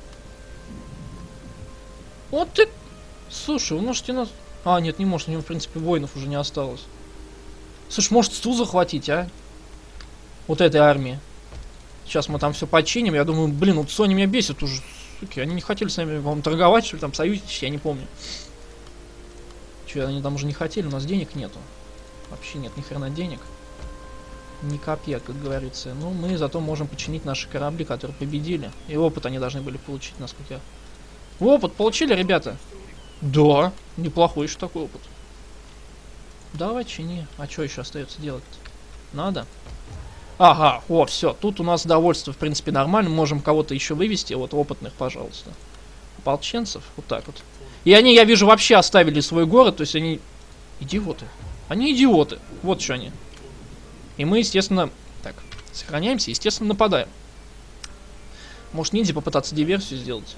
Вот ты... Слушай, вы можете нас... А, нет, не может, у него, в принципе, воинов уже не осталось. Слушай, может Сту захватить, а? Вот этой армии. Сейчас мы там все починим. Я думаю, блин, вот Sony меня бесит уже. Суки, они не хотели с нами, вам торговать, что ли, там союзничать, я не помню. Че, они там уже не хотели, у нас денег нету. Вообще нет ни хрена денег. Ни копья, как говорится. Ну, мы зато можем починить наши корабли, которые победили. И опыт они должны были получить, насколько я... Опыт получили, ребята? Да, неплохой еще такой опыт. Давай, чини. А что еще остается делать-то? Надо? Ага, о, все. Тут у нас довольство, в принципе, нормально. Можем кого-то еще вывести. Вот опытных, пожалуйста. Ополченцев. Вот так вот. И они, я вижу, вообще оставили свой город. То есть они... Идиоты. Они идиоты. Вот что они. И мы, естественно... Так, сохраняемся, естественно, нападаем. Может, ниндзя попытаться диверсию сделать?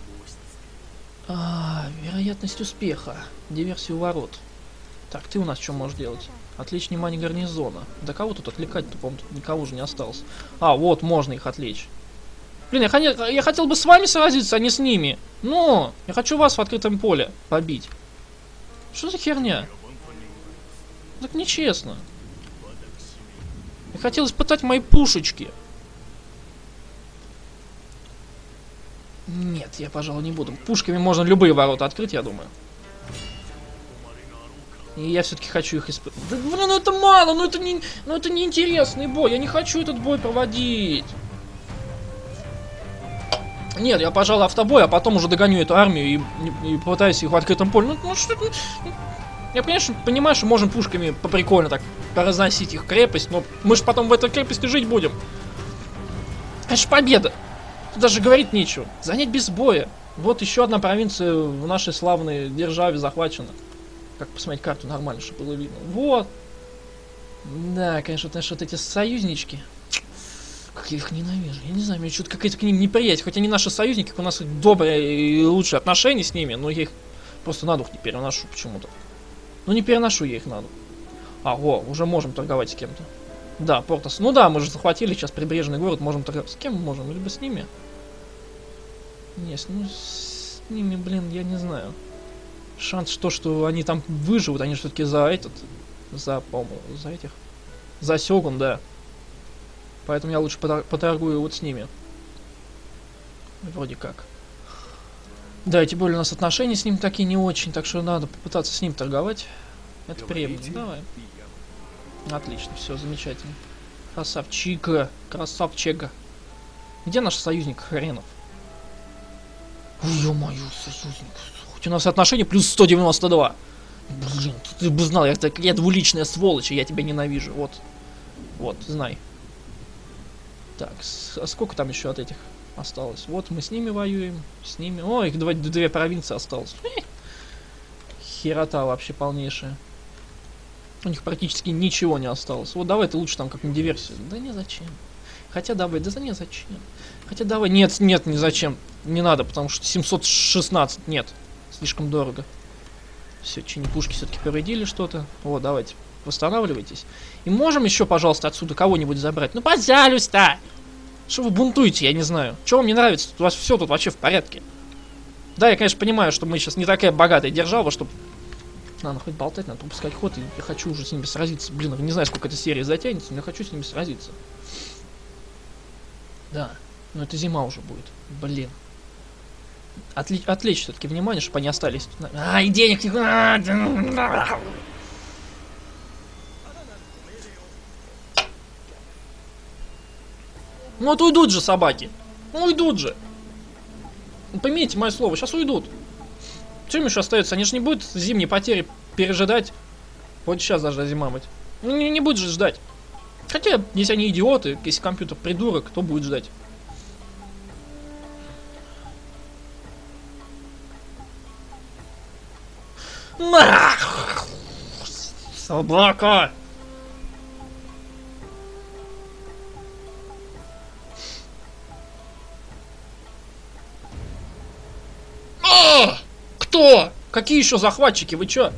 Вероятность успеха. Диверсию ворот. Так, ты у нас что можешь делать? Отвлечь внимание гарнизона. Да кого тут отвлекать-то, по-моему, тут никого же не осталось. Вот, можно их отвлечь. Блин, я хотел бы с вами сразиться, а не с ними. Но, я хочу вас в открытом поле побить. Что за херня? Так нечестно. Я хотел испытать мои пушечки. Нет, я, пожалуй, не буду. Пушками можно любые ворота открыть, я думаю. И я все-таки хочу их испытать. Да, блин, ну это мало, ну это не интересный бой. Я не хочу этот бой проводить. Нет, я, пожалуй, автобой, а потом уже догоню эту армию и попытаюсь их в открытом поле. Ну что это... Я, конечно, понимаю, что можем пушками поприкольно так разносить их крепость, но мы же потом в этой крепости жить будем. Это же победа. Тут даже говорить нечего. Занять без боя. Вот еще одна провинция в нашей славной державе захвачена. Как посмотреть карту нормально, чтобы было видно. Вот. Да, конечно, вот эти союзнички. Как я их ненавижу. Я не знаю, мне что-то какая-то к ним неприязнь. Хоть они наши союзники, у нас добрые и лучшие отношения с ними, но я их просто на дух не переношу почему-то. Ну не переношу я их на дух. Уже можем торговать с кем-то. Да, Портос. Ну да, мы же захватили сейчас прибрежный город, можем торговать. С кем мы можем? Либо с ними? Нет, ну с ними, блин, я не знаю. Шанс, что они там выживут, они все-таки по-моему, за Сёгун, да. Поэтому я лучше поторгую вот с ними. Вроде как. Да, и тем более у нас отношения с ним такие не очень, так что надо попытаться с ним торговать. Это приемлемо. Давай. Отлично, все, замечательно. Красавчика, красавчика. Где наш союзник хренов? Ё-моё, союзник. Хоть у нас отношения плюс 192. Блин, ты бы знал, я двуличная сволочь, и я тебя ненавижу. Вот, знай. Так, а сколько там еще от этих осталось? Вот мы с ними воюем, с ними. О, их две провинции осталось. Херота вообще полнейшая. У них практически ничего не осталось. Вот давай ты лучше там как-нибудь диверсию. Да не зачем. Хотя давай, да не зачем. Хотя давай, нет, не зачем. Не надо, потому что 716, нет. Слишком дорого. Все, чини-пушки все-таки повредили что-то. Вот, давайте, восстанавливайтесь. И можем еще, пожалуйста, отсюда кого-нибудь забрать? Ну, пожалуйста! Что вы бунтуете, я не знаю. Что вам не нравится? У вас все тут вообще в порядке. Да, я, конечно, понимаю, что мы сейчас не такая богатая держава, чтобы... Надо хоть болтать, надо пропускать ход, и я хочу уже с ними сразиться. Блин, не знаю, сколько эта серия затянется, но я хочу с ними сразиться. Да, но это зима уже будет. Блин. Отвлечь все-таки внимание, чтобы они остались. И денег не... Ну вот уйдут же собаки. Ну уйдут же. Поймите мое слово, сейчас уйдут. Что им еще остается? Они же не будут зимние потери пережидать. Вот сейчас даже зима быть. Ну не будет же ждать. Хотя, если они идиоты, если компьютер придурок, кто будет ждать? Собака! Кто? Какие еще захватчики? Вы чё?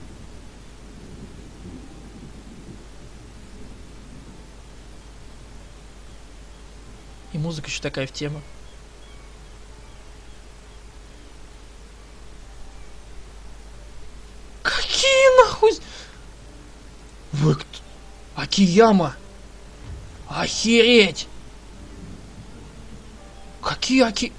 И музыка еще такая в тему. Какие нахуй? Вы кто? Акияма! Охереть! Какие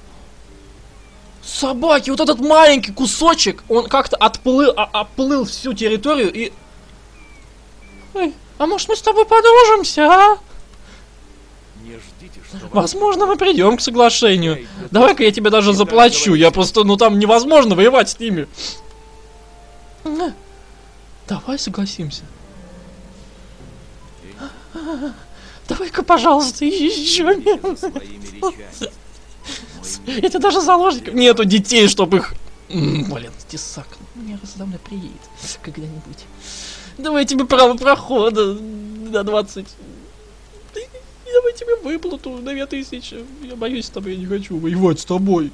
собаки! Вот этот маленький кусочек, он как-то оплыл всю территорию и... Ой, а может мы с тобой подружимся, а? Не ждите, что Возможно, мы придем к соглашению. Давай-ка я тебе даже заплачу. Я просто, ну там невозможно воевать с ними. Давай согласимся. Давай-ка, пожалуйста, еще это даже заложников нету детей, чтобы их... Блин, Тесак, мне раздавно приедет когда-нибудь. Давай тебе право прохода на 20. Давай тебе выплату 2000. Я боюсь с тобой, я не хочу воевать с тобой.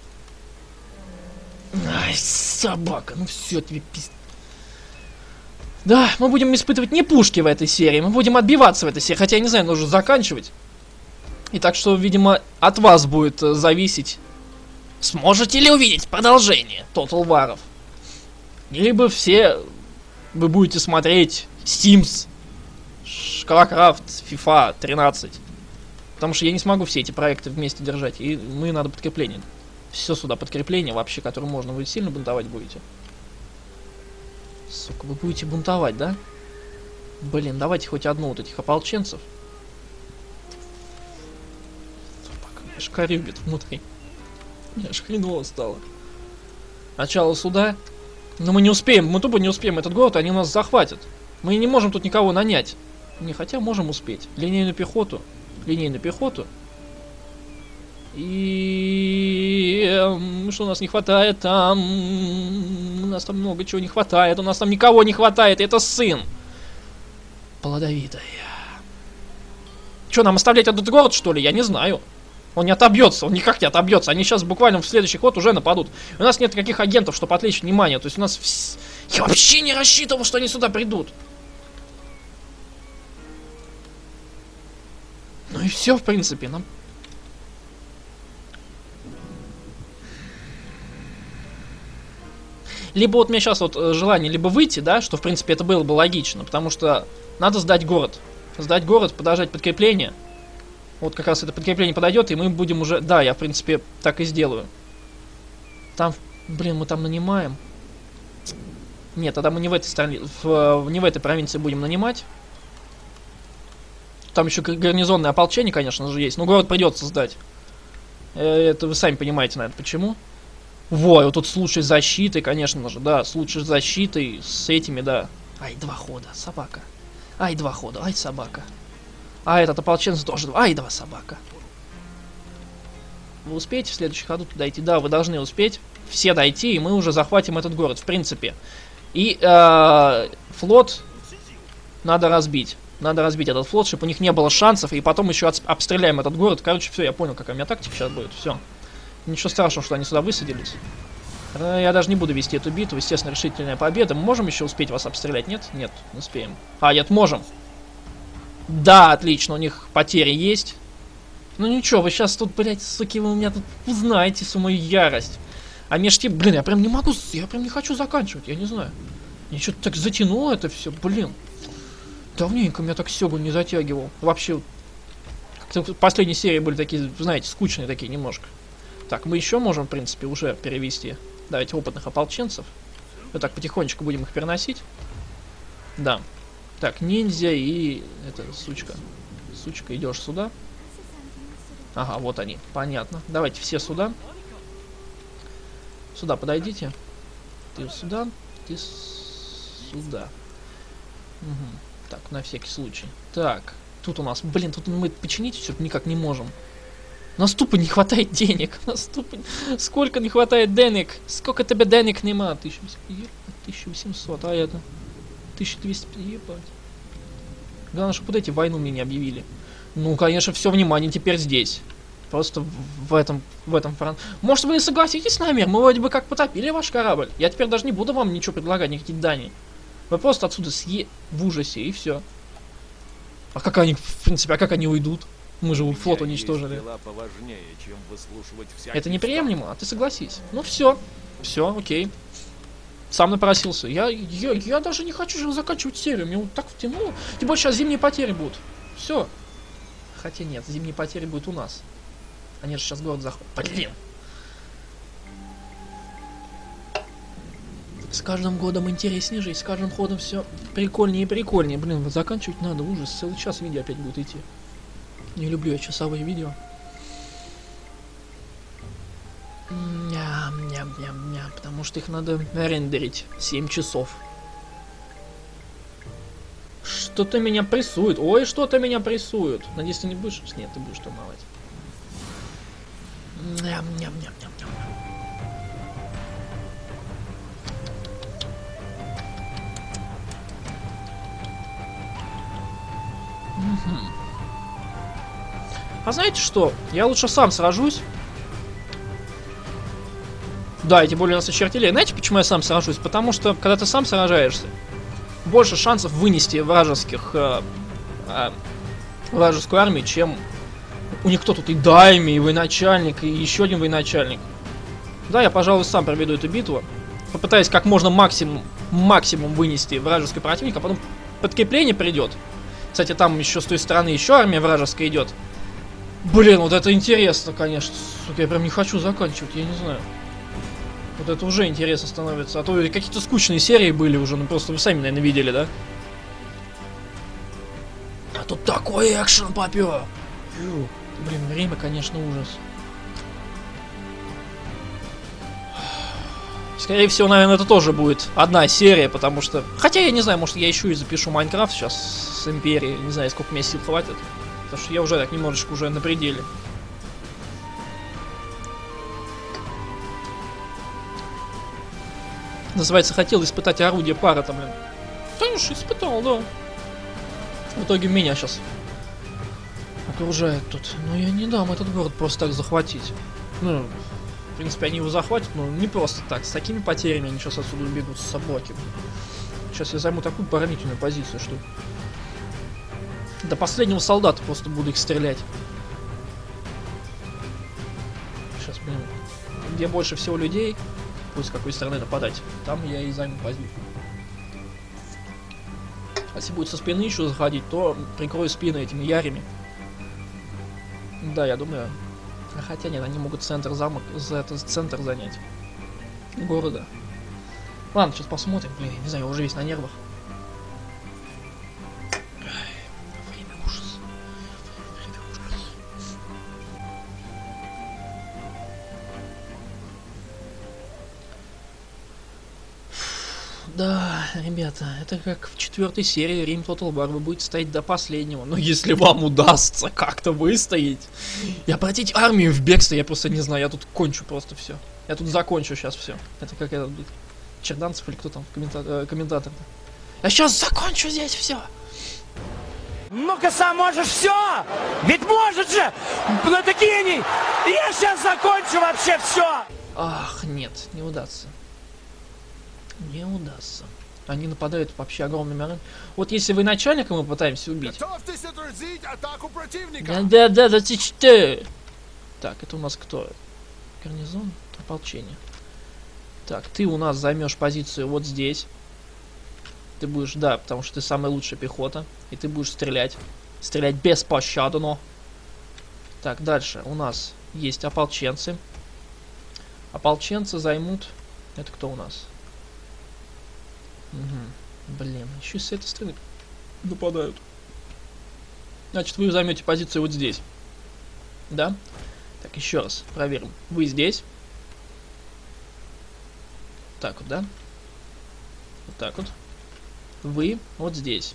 Ай, собака, ну все, тебе пиздец. Да, мы будем испытывать не пушки в этой серии, мы будем отбиваться в этой серии, хотя я не знаю, нужно заканчивать. И так что, видимо, от вас будет зависеть, сможете ли увидеть продолжение Total War'ов. Либо все вы будете смотреть Sims, Warcraft, FIFA 13. Потому что я не смогу все эти проекты вместе держать, и мне надо подкрепление. Все сюда подкрепление вообще, которое можно, вы сильно бунтовать будете. Сука, вы будете бунтовать, да? Блин, давайте хоть одну вот этих ополченцев. Собака, меня аж корюбит внутри. Мне аж хреново стало. Начало суда. Но мы не успеем, мы тупо не успеем этот город, они нас захватят. Мы не можем тут никого нанять. Не, хотя можем успеть. Линейную пехоту. Линейную пехоту. И что у нас не хватает там? У нас там много чего не хватает. У нас там никого не хватает. Это сын. Плодовитая. Что, нам оставлять этот город, что ли? Я не знаю. Он не отобьется, он никак не отобьется. Они сейчас буквально в следующий ход уже нападут. У нас нет никаких агентов, чтобы отвлечь внимание. То есть у нас... Я вообще не рассчитывал, что они сюда придут. Ну и все, в принципе. Нам... Либо вот у меня сейчас вот желание либо выйти, да, что в принципе это было бы логично, потому что надо сдать город. Сдать город, подождать подкрепление. Вот как раз это подкрепление подойдет, и мы будем уже... Да, я в принципе так и сделаю. Там, блин, мы там нанимаем. Нет, тогда мы не в этой стране, не в этой провинции будем нанимать. Там еще гарнизонное ополчение, конечно же, есть, но город придется сдать. Это вы сами понимаете, наверное, почему. Во, вот тут с лучшей защитой, конечно же, да, с лучшей защитой, с этими, да. Ай, 2 хода, собака. Ай, 2 хода, ай, собака. А этот ополченец тоже, ай, 2 собака. Вы успеете в следующих ходу дойти? Да, вы должны успеть все дойти, и мы уже захватим этот город, в принципе. И флот надо разбить. Надо разбить этот флот, чтобы у них не было шансов, и потом еще обстреляем этот город. Короче, все, я понял, какая у меня тактика сейчас будет, все. Ничего страшного, что они сюда высадились. Я даже не буду вести эту битву, естественно, решительная победа. Мы можем еще успеть вас обстрелять? Нет? Нет, не успеем. А, нет, можем. Да, отлично, у них потери есть. Ну ничего, вы сейчас тут, блядь, суки, вы у меня тут узнаете всю мою ярость. А меж тем, блин, я прям не могу, я прям не хочу заканчивать, я не знаю. Мне что-то так затянуло это все, блин. Давненько меня так Сёгун не затягивал. Вообще, как-то в последней серии были такие, знаете, скучные такие немножко. Так, мы еще можем, в принципе, уже перевести. Давайте опытных ополченцев. Вот так потихонечку будем их переносить. Да. Так, ниндзя и... Это, сучка. Сучка, идешь сюда. Ага, вот они. Понятно. Давайте все сюда. Сюда подойдите. Ты сюда. Ты сюда. Угу. Так, на всякий случай. Так, тут у нас... Блин, тут мы починить все никак не можем. У нас тупо не хватает денег. У нас тупо... Сколько не хватает денег? Сколько тебе денег нема? 1800, а это... 1200, ебать. Главное, чтобы вот эти войну мне не объявили. Ну, конечно, все внимание теперь здесь. Просто в этом фронте. Может, вы не согласитесь с нами? Мы вроде бы как потопили ваш корабль. Я теперь даже не буду вам ничего предлагать, никакие дани. Вы просто отсюда в ужасе, и все. А как они, в принципе, а как они уйдут? Мы же флот уничтожили. Поважнее, чем это неприемлемо, а ты согласись. Ну все, все, окей. Сам напросился. Я даже не хочу же заканчивать серию. Мне вот так втянуло. Тем более сейчас зимние потери будут. Все. Хотя нет, зимние потери будут у нас. Они же сейчас город заходят. Блин. С каждым годом интереснее жить, с каждым ходом все прикольнее и прикольнее. Блин, вот заканчивать надо, ужас. Целый час видео опять будет идти. Не люблю я часовые видео. Потому что их надо рендерить 7 часов. Что-то меня прессует. Ой, что-то меня прессует. Надеюсь, ты не будешь? Нет, ты будешь штурмовать. А знаете что? Я лучше сам сражусь. Да, и тем более у нас еще артиллерия. Знаете, почему я сам сражусь? Потому что, когда ты сам сражаешься, больше шансов вынести вражескую армию, чем у них кто тут и дайми, и военачальник, и еще один военачальник. Да, я, пожалуй, сам проведу эту битву. Попытаюсь как можно максимум вынести вражескую противника, а потом подкрепление придет. Кстати, там еще с той стороны еще армия вражеская идет. Блин, вот это интересно, конечно. Сука, я прям не хочу заканчивать, я не знаю. Вот это уже интересно становится. А то какие-то скучные серии были уже, ну просто вы сами, наверное, видели, да? А тут такой экшен попёр. Блин, время, конечно, ужас. Скорее всего, наверное, это тоже будет одна серия, потому что... Хотя, я не знаю, может, я еще и запишу Майнкрафт сейчас с Империей. Не знаю, сколько мне сил хватит. Потому что я уже так немножечко уже на пределе. Называется, хотел испытать орудие пара там, блин. Конечно, испытал, да. В итоге меня сейчас окружает тут. Но я не дам этот город просто так захватить. Ну, в принципе, они его захватят, но не просто так. С такими потерями они сейчас отсюда убегут с собаки. Сейчас я займу такую поранительную позицию, что... До последнего солдата просто буду их стрелять. Сейчас, блин, где больше всего людей, пусть с какой стороны нападать, там я и займу позицию. А если будет со спины еще заходить, то прикрою спины этими ярями. Да, я думаю. Хотя нет, они могут центр центр занять города. Ладно, сейчас посмотрим. Блин, я не знаю, я уже весь на нервах. Время ужас. Время ужас. Да, ребята, это как в 4-й серии Рим Total War. Вы будете стоять до последнего. Но если вам удастся как-то выстоять и обратить армию в бегство, я просто не знаю, я тут кончу просто все. Я тут закончу сейчас все. Это как этот Черданцев или кто там комментатор. Я сейчас закончу здесь все. Ну-ка сам можешь все! Ведь может же! Ну это гений! Я сейчас закончу вообще все! Ах, нет, не удастся. Не удастся. Они нападают вообще огромными армиями. Вот если вы начальника мы пытаемся убить. Готовьтесь отразить атаку противника. Да, ты что? Так, это у нас кто? Гарнизон, ополчение. Так, ты у нас займешь позицию вот здесь. Ты будешь, да, потому что ты самая лучшая пехота. И ты будешь стрелять. Стрелять беспощадно. Так, дальше у нас есть ополченцы. Ополченцы займут... Это кто у нас? Угу. Блин, еще и с этой стороны нападают. Значит, вы займете позицию вот здесь. Да? Так, еще раз проверим. Вы здесь. Так вот, да? Вот так вот. Вы вот здесь.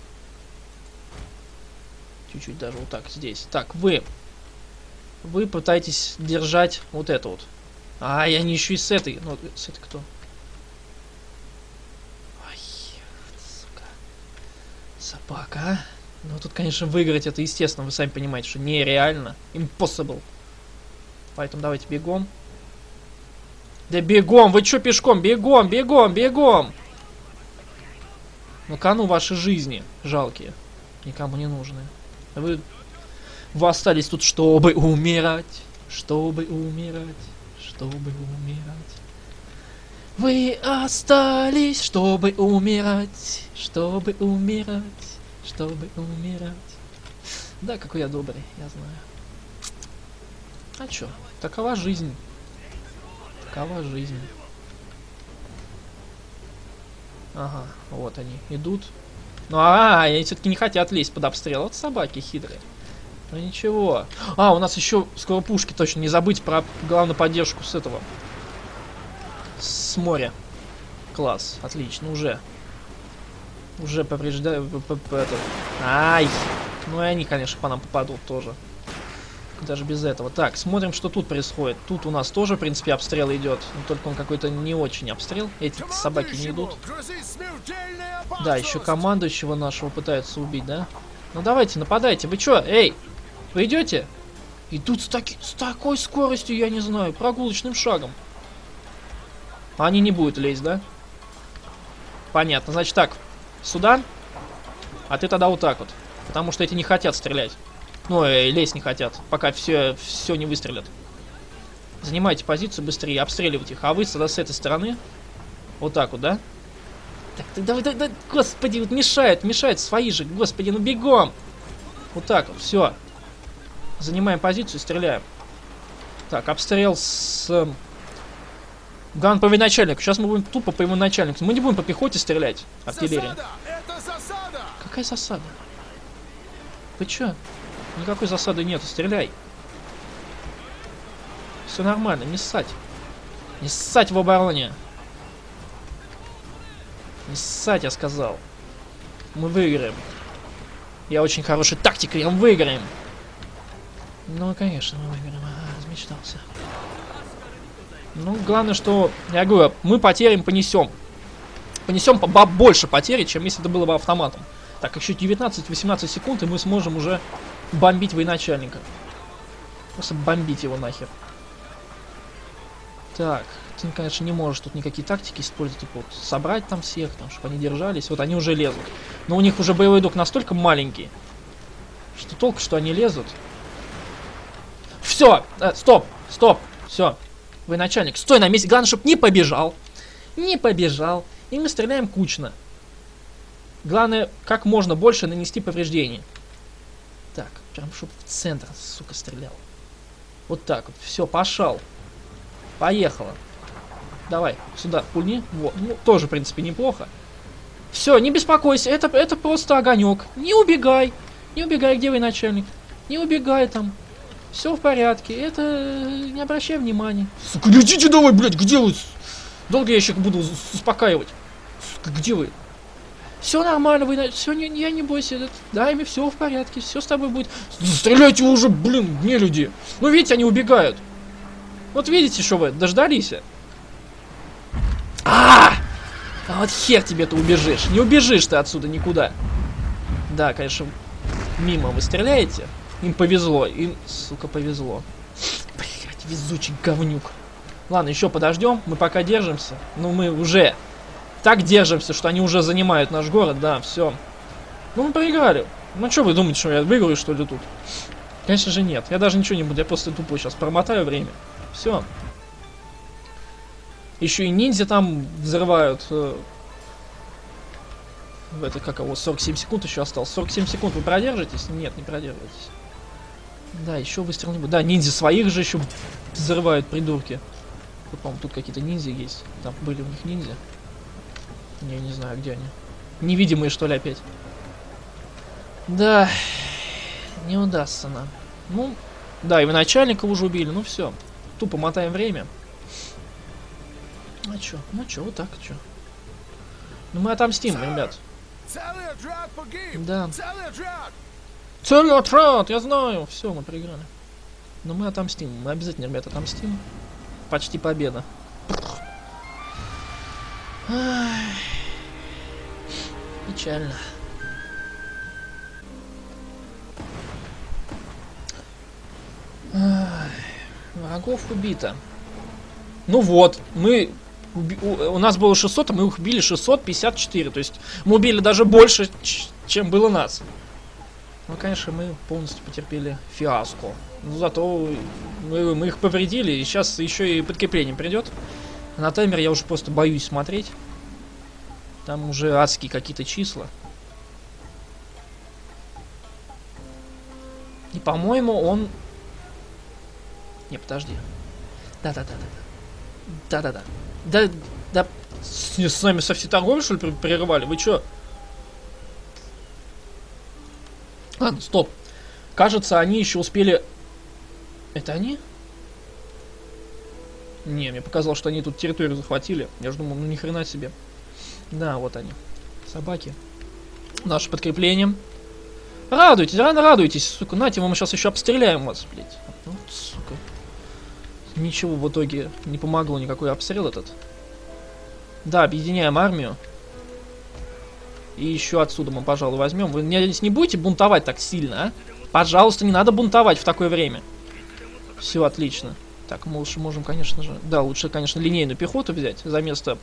Чуть-чуть даже вот так, здесь. Так, вы пытаетесь держать вот это вот. А, я не еще и с этой. Ну, с этой кто? Ой, сука. Собака, а? Ну, тут, конечно, выиграть это, естественно, вы сами понимаете, что нереально. Impossible. Поэтому давайте бегом. Да бегом! Вы чё пешком? Бегом, бегом, бегом! На кону ваши жизни жалкие. Никому не нужны. Вы остались тут, чтобы умирать. Чтобы умирать. Чтобы умирать. Вы остались, чтобы умирать, чтобы умирать, чтобы умирать. Да, какой я добрый, я знаю. А чё, такова жизнь. Такова жизнь. Ага, вот они идут. Ну, они все-таки не хотят лезть под обстрел. Вот собаки хитрые. Ну ничего. У нас еще скоро пушки, точно не забыть про главную поддержку с этого. С моря. Класс, отлично, уже. Уже повреждаю. Ай! Ну и они, конечно, по нам попадут тоже. Даже без этого. Так, смотрим, что тут происходит. Тут у нас тоже, в принципе, обстрел идет. Но только он какой-то не очень обстрел. Эти собаки не идут. Да, еще командующего нашего пытаются убить, да? Ну давайте, нападайте. Вы чё? Эй! Вы идете? Идут с такой скоростью, я не знаю, прогулочным шагом. Они не будут лезть, да? Понятно. Значит так, сюда. А ты тогда вот так вот. Потому что эти не хотят стрелять. Ну, лезть не хотят, пока все не выстрелят. Занимайте позицию быстрее, обстреливайте их. А вы тогда с этой стороны. Вот так вот, да? Так, да, господи, вот мешают свои же. Господи, ну бегом. Вот так вот, все. Занимаем позицию, стреляем. Так, обстрел с... Ган по военачальнику. Сейчас мы будем тупо по ему начальнику. Мы не будем по пехоте стрелять. Артиллерия. Засада! Это засада! Какая засада? Вы чё? Никакой засады нету, стреляй. Все нормально, не ссать. Не ссать в обороне. Не ссать, я сказал. Мы выиграем. Я очень хороший тактикой, мы выиграем. Ну, конечно, мы выиграем. Размечтался. Ну, главное, что, я говорю, мы потерям понесем. Понесем больше потери, чем если это было бы автоматом. Так, еще 19-18 секунд, и мы сможем уже бомбить военачальника. Просто бомбить его нахер. Так, ты, конечно, не можешь тут никакие тактики использовать, типа вот собрать там всех, там, чтобы они держались. Вот они уже лезут. Но у них уже боевой дух настолько маленький, что толку, что они лезут. Все! Стоп! Стоп! Все. Военачальник, стой на месте. Главное, чтобы не побежал. Не побежал. И мы стреляем кучно. Главное, как можно больше нанести повреждений. Так, прям чтобы в центр, сука, стрелял. Вот так вот. Все, пошел. Поехало. Давай, сюда, пульни. Вот. Ну, тоже, в принципе, неплохо. Все, не беспокойся. Это просто огонек. Не убегай. Не убегай, где военачальник. Не убегай там. Все в порядке. Это не обращай внимания. Сука, летите давай, блядь, где вы? Долго я еще буду успокаивать. Сука, где вы? Все нормально, вы все, я не бойся. Да, ими все в порядке, все с тобой будет. Стреляйте уже, блин, не люди. Ну, видите, они убегают. Вот видите, что вы, дождались. А вот хер тебе ты убежишь. Не убежишь ты отсюда никуда. Да, конечно, мимо вы стреляете. Им повезло, им, сука, повезло. Блять, везучий говнюк. Ладно, еще подождем, мы пока держимся. Ну, мы уже так держимся, что они уже занимают наш город, да, все. Ну, мы проиграли. Ну, что вы думаете, что я выиграю, что ли, тут? Конечно же, нет. Я даже ничего не буду, я просто тупо сейчас промотаю время. Все. Еще и ниндзя там взрывают. Это как его, 47 секунд еще осталось. 47 секунд вы продержитесь? Нет, не продержитесь. Да, еще выстрел не будет. Да, ниндзя своих же еще взрывают, придурки. Вот, по-моему, тут какие-то ниндзя есть. Там были у них ниндзя. Я не знаю, где они. Невидимые, что ли, опять? Да, не удастся нам. Ну, да, и начальника уже убили, ну все. Тупо мотаем время. А чё? Ну чё, вот так, чё? Ну мы отомстим, ребят. Целый отряд погиб! Да. Целый отряд! Целый отряд, я знаю. Все, мы проиграли. Но мы отомстим. Мы обязательно, ребят, отомстим. Почти победа. Ай, печально. Ай, врагов убито. Ну вот, мы... У нас было 600, а мы их убили 654. То есть мы убили даже больше, чем было нас. Ну, конечно, мы полностью потерпели фиаско. Но зато мы их повредили, и сейчас еще и подкрепление придет. На таймер я уже просто боюсь смотреть. Там уже адские какие-то числа. И, по-моему, он... Не, подожди. Да-да-да. Да. С нами со всей торговли, что ли, прерывали? Вы чё? Ладно, стоп. Кажется, они еще успели... Это они? Не, мне показалось, что они тут территорию захватили. Я же думал, ну ни хрена себе. Да, вот они. Собаки. Наше подкрепление. Радуйтесь, рано радуйтесь, сука. Нате, мы сейчас еще обстреляем вас, блядь. Вот, сука. Ничего в итоге не помогло, никакой обстрел этот. Да, объединяем армию. И еще отсюда мы, пожалуй, возьмем. Вы не будете бунтовать так сильно, а? Пожалуйста, не надо бунтовать в такое время. Все отлично. Так, мы лучше можем, конечно же... Да, лучше, конечно, линейную пехоту взять за место...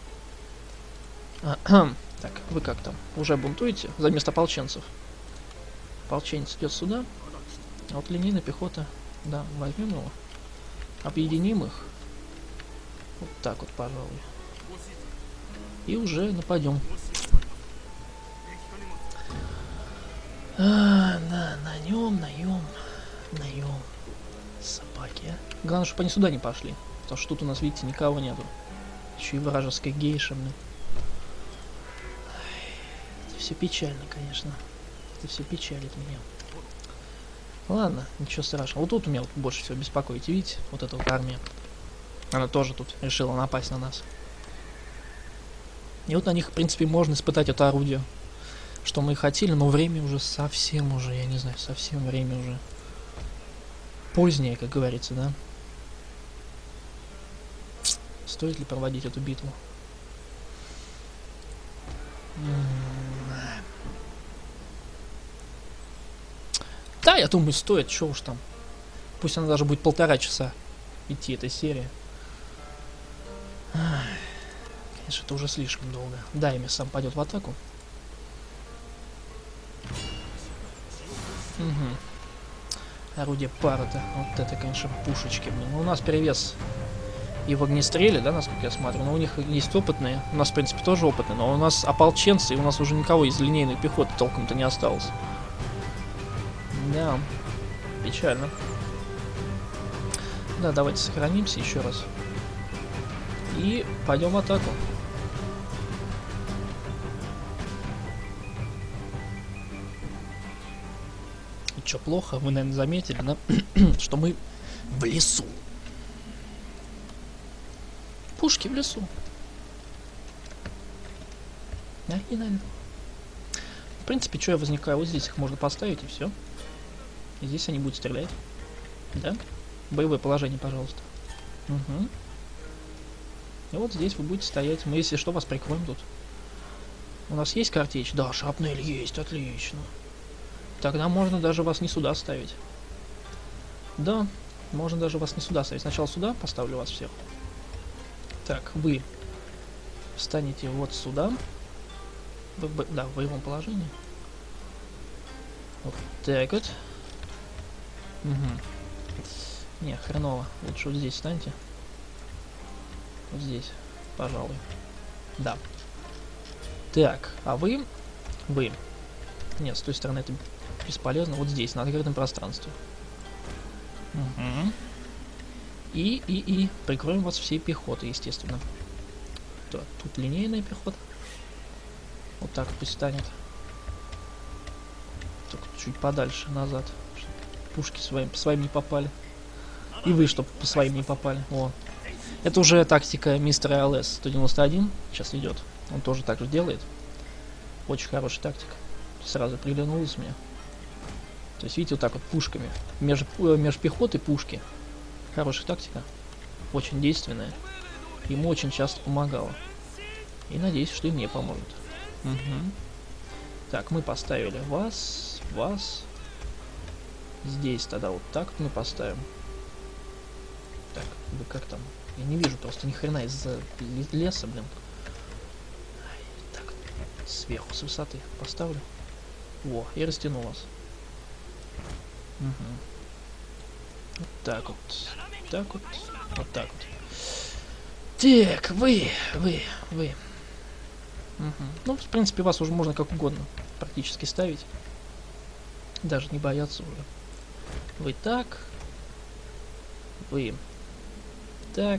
Так, вы как там? Уже бунтуете? За место ополченцев. Ополченец идет сюда. А вот линейная пехота... Да, возьмем его. Объединим их. Вот так вот, пожалуй. И уже нападем. Да, наем. Собаки, а. Главное, чтобы они сюда не пошли. Потому что тут у нас, видите, никого нету. Еще и вражеская гейша, блин. Это все печально, конечно. Это все печалит меня. Ладно, ничего страшного. Вот тут у меня вот больше всего беспокоит, видите? Вот эта вот армия. Она тоже тут решила напасть на нас. И вот на них, в принципе, можно испытать это орудие. Что мы и хотели, но время уже совсем уже, я не знаю, совсем время уже позднее, как говорится, да? Стоит ли проводить эту битву? Да, я думаю, стоит, что уж там. Пусть она даже будет 1,5 часа идти, эта серия. Конечно, это уже слишком долго. Да, Эми сам пойдет в атаку. Угу. Орудие пара-то. Вот это, конечно, пушечки, блин. Ну, у нас перевес и в огнестреле, да, насколько я смотрю. Но у них есть опытные. У нас, в принципе, тоже опытные. Но у нас ополченцы, и у нас уже никого из линейной пехоты толком-то не осталось. Да, печально. Да, давайте сохранимся еще раз. И пойдем в атаку. И чё, плохо? Вы, наверное, заметили, да? Что мы в лесу. Пушки в лесу. Да, и, наверное. В принципе, что я возникаю? Вот здесь их можно поставить, и все. И здесь они будут стрелять. Да? Боевое положение, пожалуйста. Угу. И вот здесь вы будете стоять. Мы, если что, вас прикроем тут. У нас есть картечь? Да, шрапнель есть, отлично. Тогда можно даже вас не сюда ставить. Да, можно даже вас не сюда ставить. Сначала сюда поставлю вас всех. Так, вы встанете вот сюда. Да, в боевом положении. Вот так вот. Угу. Не, хреново. Лучше вот здесь встаньте. Вот здесь, пожалуй. Да. Так, а вы... Вы. Нет, с той стороны это бесполезно. Вот здесь, на открытом пространстве. Угу. И прикроем вас всей пехотой, естественно. Так, тут линейная пехота. Вот так пусть станет. Только чуть подальше, назад. Пушки своим не попали. И вы, чтобы по своим не попали. О. Это уже тактика мистера ЛС-191 сейчас идет. Он тоже так же делает. Очень хорошая тактика. Сразу приглянулась мне. То есть, видите, вот так вот пушками. Между пехотой пушки. Хорошая тактика. Очень действенная. Ему очень часто помогала. И надеюсь, что и мне поможет. Угу. Так, мы поставили вас. Здесь тогда вот так вот мы поставим. Так, вы как там? Я не вижу просто ни хрена из-за леса, блин. Так, сверху, с высоты поставлю. Во, и растяну вас. Угу. Вот так вот. Так вот. Вот так вот. Так, вы. Угу. Ну, в принципе, вас уже можно как угодно практически ставить. Даже не бояться уже. Вы так. Вы так.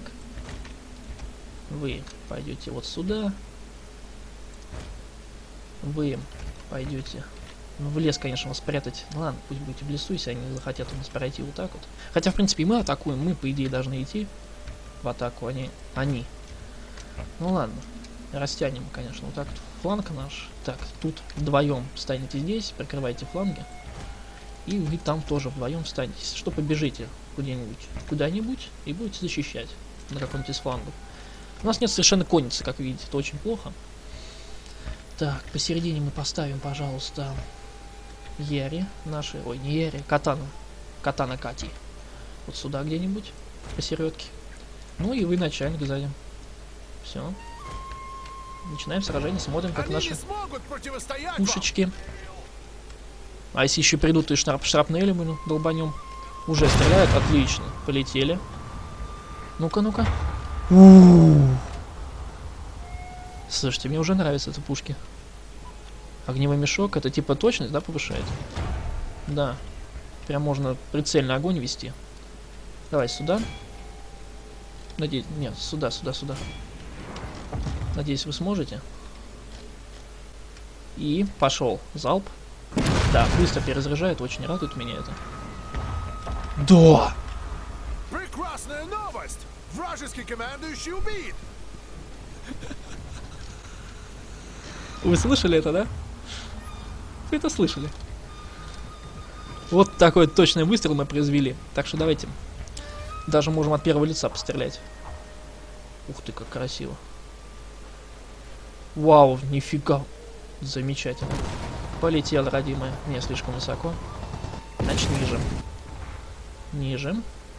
Вы пойдете вот сюда. Вы пойдете. Ну, в лес, конечно, вас спрятать. Ну, ладно, пусть будете в лесу, если они захотят у нас пройти вот так вот. Хотя, в принципе, и мы атакуем. Мы, по идее, должны идти в атаку. Они. Ну, ладно. Растянем, конечно, вот так вот фланг наш. Так, тут вдвоем встанете здесь, прикрывайте фланги. И вы там тоже вдвоем встанете. Что побежите куда-нибудь и будете защищать на каком-нибудь из флангов. У нас нет совершенно конницы, как видите, это очень плохо. Так, посередине мы поставим, пожалуйста, Яри наши. Ой, не Яри, Катана. Катана Кати. Вот сюда где-нибудь, посередке. Ну и вы начальник сзади. Все. Начинаем сражение, смотрим, как Они наши не смогут противостоять вам. пушечки. А если еще придут и шрапнели мы долбанем. Уже стреляют, отлично. Полетели. Ну-ка, ну-ка. Слушайте, мне уже нравятся эти пушки. Огневой мешок, это типа точность, да, повышает? Да. Прям можно прицельный огонь вести. Давай сюда. Надеюсь, нет, сюда. Надеюсь, вы сможете. И пошел залп. Да, быстро перезаряжает, очень радует меня это. Да! Прекрасная новость! Вражеский командующий убит! Вы слышали это, да? Вы это слышали? Вот такой точный выстрел мы произвели. Так что давайте. Даже можем от первого лица пострелять. Ух ты, как красиво. Вау, нифига. Замечательно. Полетел, родимая. Не слишком высоко. Значит, ниже. Ниже.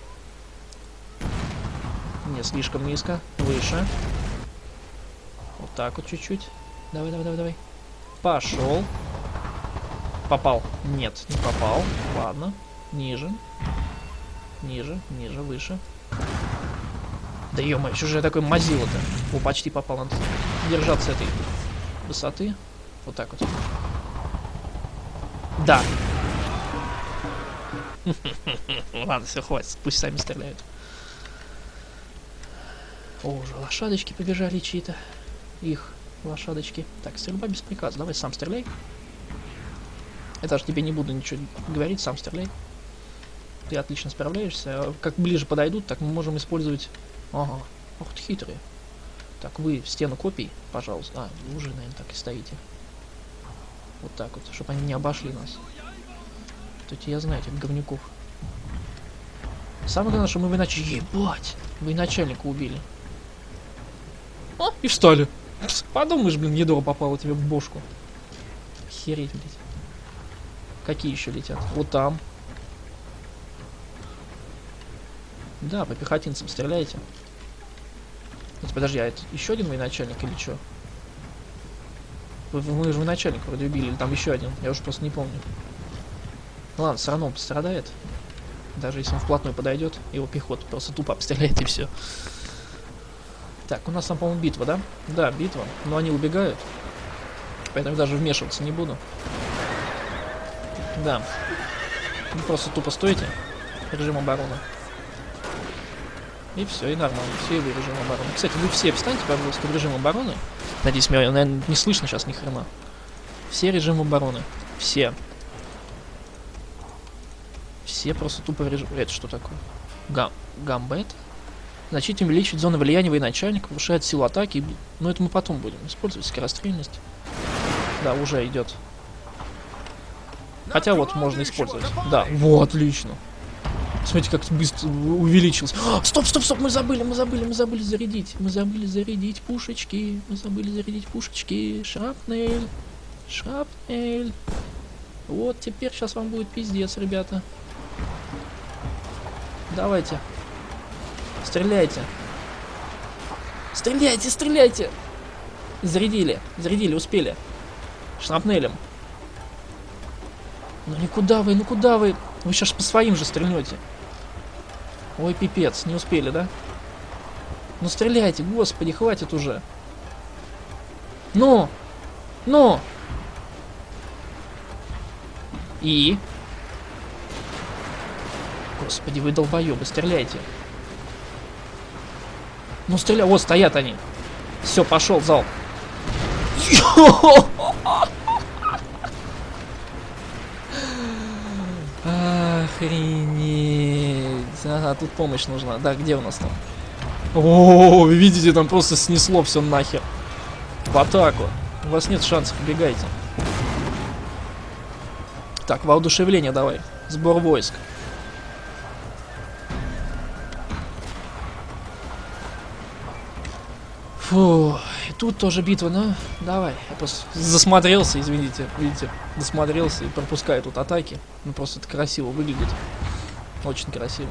Не слишком низко. Выше. Вот так вот чуть-чуть. Давай. Пошел. Попал. Нет, не попал. Ладно. Ниже. Ниже, выше. Да ё-моё, что же я такой мазила-то? О, почти попал. Надо держаться этой высоты. Вот так вот. Да. Ладно, все, хватит. Пусть сами стреляют. О, уже лошадочки побежали чьи-то. Их лошадочки. Так, стрельба без приказа. Давай сам стреляй. Я даже тебе не буду ничего говорить, сам стреляй. Ты отлично справляешься. Как ближе подойдут, так мы можем использовать... Ага. Ох ты хитрые. Так, вы в стену копий, пожалуйста. А, вы уже, наверное, так и стоите. Вот так вот, чтобы они не обошли нас. Кстати, я знаю этих говнюков. Самое главное, что мы военачальника... Ебать! Военачальника убили. О, и встали. Пс, подумаешь, блин, ядро попало тебе в бошку. Охереть, блядь. Какие еще летят? Вот там. Да, по пехотинцам стреляйте. Подожди, а это еще один военачальник или что? Мы же военачальника вроде убили, или там еще один? Я уже просто не помню. Ну ладно, все равно он пострадает. Даже если он вплотную подойдет, его пехота просто тупо обстреляет и все. Так, у нас там, по-моему, битва, да? Да, битва. Но они убегают. Поэтому даже вмешиваться не буду. Да. Вы просто тупо стойте. Режим обороны. И все, и нормально. Все, и вы режим обороны. Кстати, вы все встаньте, пожалуйста, в режим обороны. Надеюсь, меня, наверное, не слышно сейчас ни хрена. Все режим обороны. Все. Все просто тупо в режим... Это что такое? Гамбет. Значительно увеличивает зону влияния военачальника, повышает силу атаки. Но это мы потом будем использовать. Скорострельность. Да, уже идет. Хотя вот можно использовать. Да, вот, отлично. Смотрите, как быстро увеличился. Стоп, мы забыли зарядить. Мы забыли зарядить пушечки. Шрапнель. Вот, теперь сейчас вам будет пиздец, ребята. Давайте. Стреляйте. Зарядили, успели. Шрапнелем. Ну куда вы? Вы сейчас по своим же стрельнете. Ой, пипец, не успели, да? Ну стреляйте, господи, хватит уже. Ну! Ну! И? Господи, вы долбоебы, стреляйте. Ну стреляй, вот стоят они. Все, пошел залп. Охренеть. Ага, тут помощь нужна. Да, где у нас там? О, видите, там просто снесло все нахер. В атаку. У вас нет шансов, убегайте. Так, воодушевление давай. Сбор войск. Фу, и тут тоже битва, ну, давай. Я просто засмотрелся, извините, видите, досмотрелся и пропускаю тут атаки. Ну, просто это красиво выглядит. Очень красиво.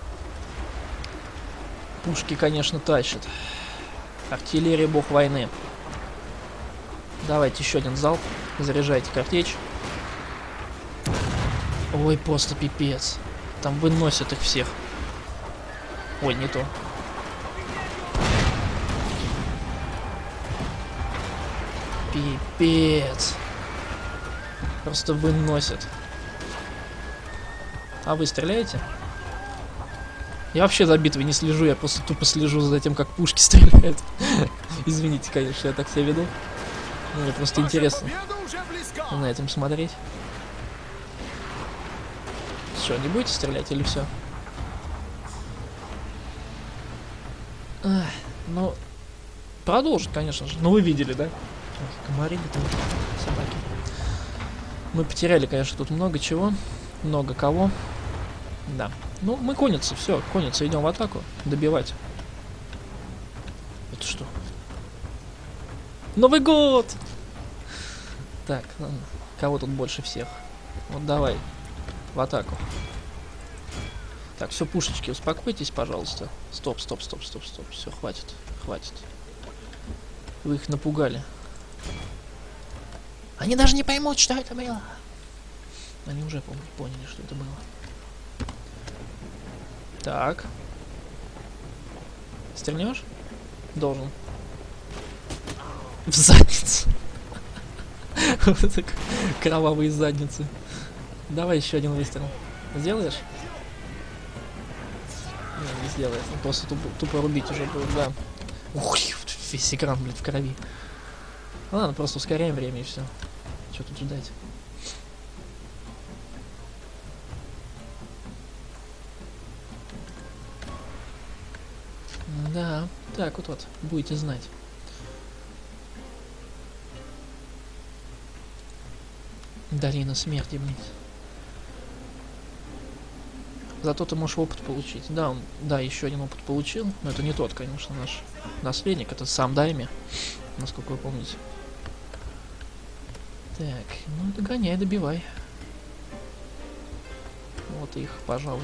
Пушки, конечно, тащат. Артиллерия, бог войны. Давайте еще один залп. Заряжайте картечь. Ой, просто пипец. Там выносят их всех. Ой, не то. Пипец. Просто выносят. А вы стреляете? Я вообще за битвой не слежу, я просто тупо слежу за тем, как пушки стреляют. Извините, конечно, я так себя веду. Мне просто интересно на этом смотреть. Что, не будете стрелять или все? Ну, продолжить, конечно же. Ну, вы видели, да? Комары, там собаки. Мы потеряли, конечно, тут много чего. Много кого. Да. Ну, мы конница, все, конница, идем в атаку. Добивать. Это что? Новый год! Так, ладно. Кого тут больше всех? Вот давай. В атаку. Так, все, пушечки, успокойтесь, пожалуйста. Стоп, стоп, стоп, стоп, стоп. Все, хватит, хватит. Вы их напугали. Они даже не поймут, что это было. Они уже поняли, что это было. Так. Стрельнешь? Должен. В задницу. Вот так. Кровавые задницы. Давай еще один выстрел. Сделаешь? Не, не сделаешь. Просто тупо рубить уже будет, да. Ух, весь экран, блин, в крови. Ладно, просто ускоряем время и все. Что тут ждать? Да, так вот, будете знать. Долина смерти, блин. Зато ты можешь опыт получить. Да, да, еще один опыт получил. Но это не тот, конечно, наш наследник. Это сам Дайми, насколько вы помните. Так, ну догоняй, добивай. Вот их, пожалуй.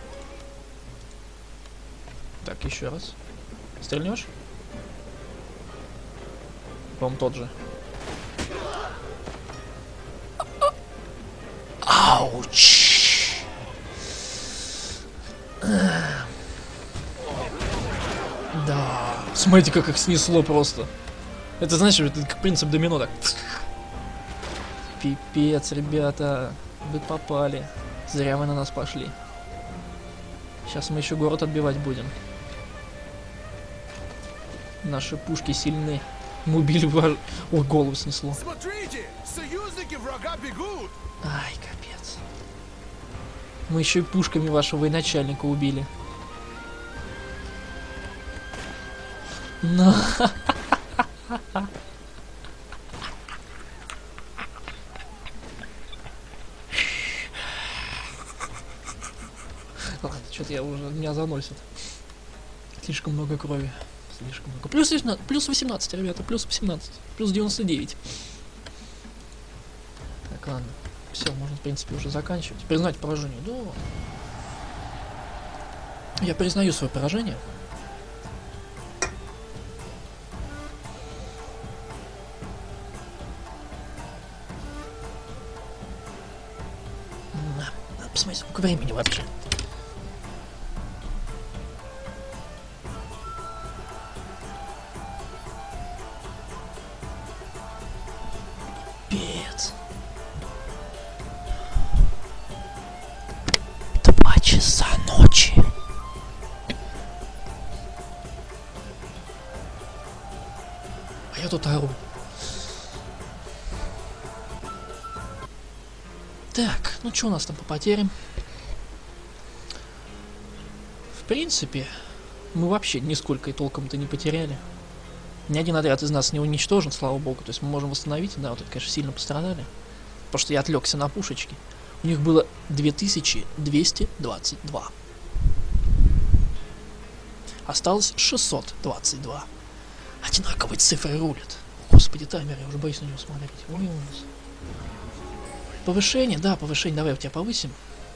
Так, еще раз. Стрельнешь? По-моему, тот же. Ауч! Да. Смотрите, как их снесло просто. Это, знаешь, это как принцип домино, так. Пипец, ребята. Вы попали. Зря вы на нас пошли. Сейчас мы еще город отбивать будем. Наши пушки сильны. Мы убили врага. Ой, голову снесло. Смотрите, союзники врага бегут. Ай, капец. Мы еще и пушками вашего военачальника убили. Но... Ладно, что-то я уже... Меня заносит. Слишком много крови. Слишком много. Плюс 18, ребята, плюс 18. Плюс 99. Так, ладно. Все, можно, в принципе, уже заканчивать. Признать поражение. Да. Я признаю свое поражение. Посмотрите, сколько времени вообще. тут ору. Так, ну что у нас там по потерям? В принципе, мы вообще нисколько и толком-то не потеряли. Ни один отряд из нас не уничтожен, слава богу. То есть мы можем восстановить. Да, вот это, конечно, сильно пострадали. Потому что я отвлекся на пушечки. У них было 2222. Осталось 622. Одинаковые цифры рулят. Господи, таймер, я уже боюсь на него смотреть. Ой, ужас. Повышение, да, повышение. Давай у тебя повысим.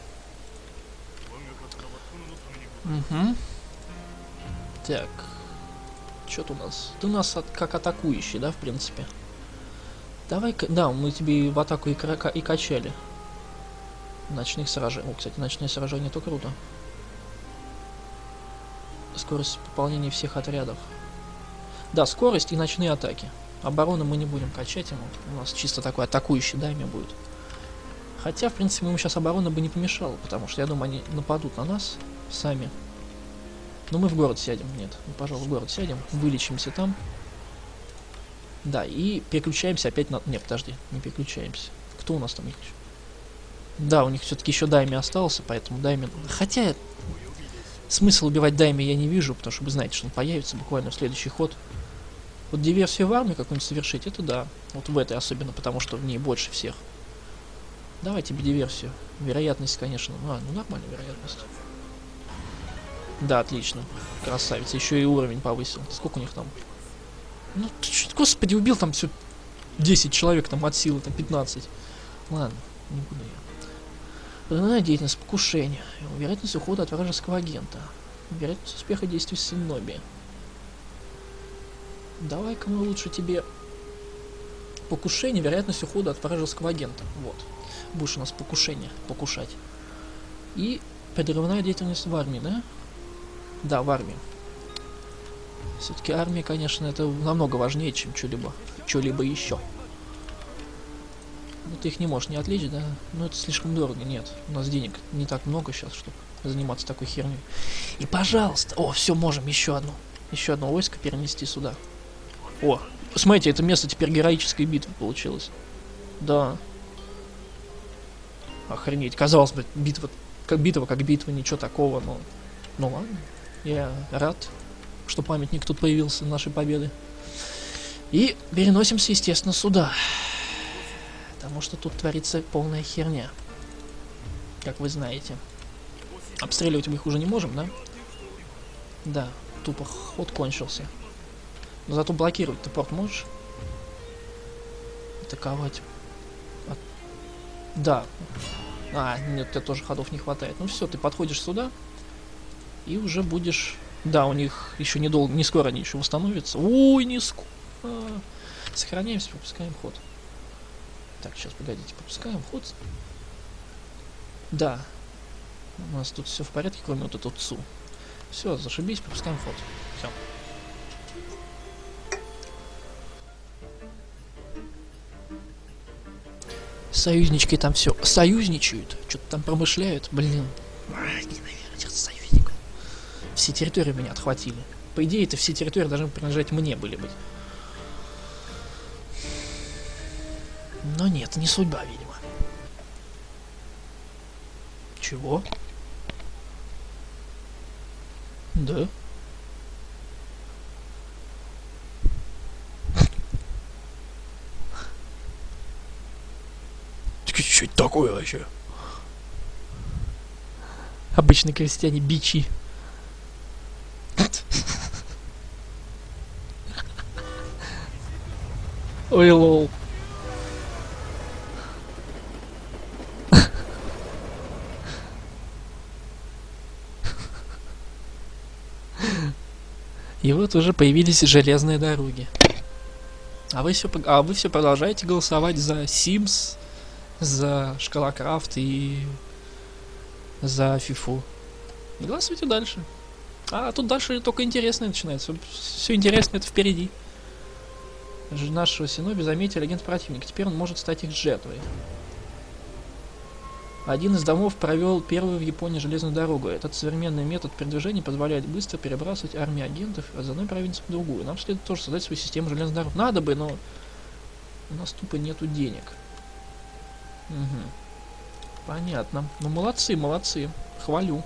Угу. Так. Что-то у нас. Ты у нас как атакующий, да, в принципе. Давай-ка. Да, мы тебе в атаку и качали. Ночных сражений. О, кстати, ночные сражения то круто. Скорость пополнения всех отрядов. Да, скорость и ночные атаки. Оборону мы не будем качать ему. У нас чисто такой атакующий дайме будет. Хотя, в принципе, ему сейчас оборона бы не помешала, потому что, я думаю, они нападут на нас сами. Но мы в город сядем. Нет, мы, пожалуй, в город сядем. Вылечимся там. Да, и переключаемся опять на... Нет, подожди, не переключаемся. Кто у нас там? Да, у них все-таки еще дайме остался, поэтому дайме... Хотя... Смысл убивать дайме я не вижу, потому что вы знаете, что он появится буквально в следующий ход. Вот диверсию в армию какую-нибудь совершить, это да. Вот в этой особенно, потому что в ней больше всех. Давай тебе диверсию. Вероятность, конечно. Ну нормальная вероятность. Да, отлично. Красавица. Еще и уровень повысил. Сколько у них там? Ну, господи, убил там все 10 человек там от силы, там 15. Ладно, не буду я. Продолжая деятельность, покушение. Вероятность ухода от вражеского агента. Вероятность успеха действий Синоби. Давай-ка мы лучше тебе... Покушение, вероятность ухода от вражеского агента. Вот. Будешь у нас покушение, покушать. И подрывная деятельность в армии, да? Да, в армии. Все-таки армия, конечно, это намного важнее, чем что-либо еще. Ну, ты их не можешь не отличить, да? Ну, это слишком дорого, нет. У нас денег не так много сейчас, чтобы заниматься такой херней. И, пожалуйста... О, все, можем еще одно войско перенести сюда. О, смотрите, это место теперь героической битвы получилось. Да. Охренеть. Казалось бы, битва, ничего такого, но... Ну ладно. Я рад, что памятник тут появился нашей победы. И переносимся, естественно, сюда. Потому что тут творится полная херня. Как вы знаете. Обстреливать мы их уже не можем, да? Да, тупо ход кончился. Но зато блокировать ты порт можешь? Атаковать. Да. Нет, тебе тоже ходов не хватает. Ну все, ты подходишь сюда. И уже будешь... Да, у них еще не скоро они еще восстановятся. Ой, не скоро. Сохраняемся, пропускаем ход. Так, сейчас, погодите, пропускаем ход. Да. У нас тут все в порядке, кроме вот этого ЦУ. Все, зашибись, пропускаем ход. Все. Союзнички там все союзничают, что-то там промышляют. Блин. Ненавижу этих союзников. Все территории меня отхватили. По идее, это все территории должны принадлежать мне были быть. Но нет, не судьба, видимо. Чего? Да? Что это такое вообще? Обычные крестьяне бичи. Ой, лол. И вот уже появились железные дороги. А вы все продолжаете голосовать за Sims, за Шкалакрафт и за Фифу. Голосуйте дальше. А тут дальше только интересное начинается. Все интересное это впереди. Нашего Синоби заметили агент противника. Теперь он может стать их жертвой. Один из домов провел первую в Японии железную дорогу. Этот современный метод передвижения позволяет быстро перебрасывать армии агентов из одной провинции в другую. Нам следует тоже создать свою систему железных дорог. Надо бы, но у нас тупо нету денег. Угу. Понятно. Ну, молодцы, молодцы. Хвалю.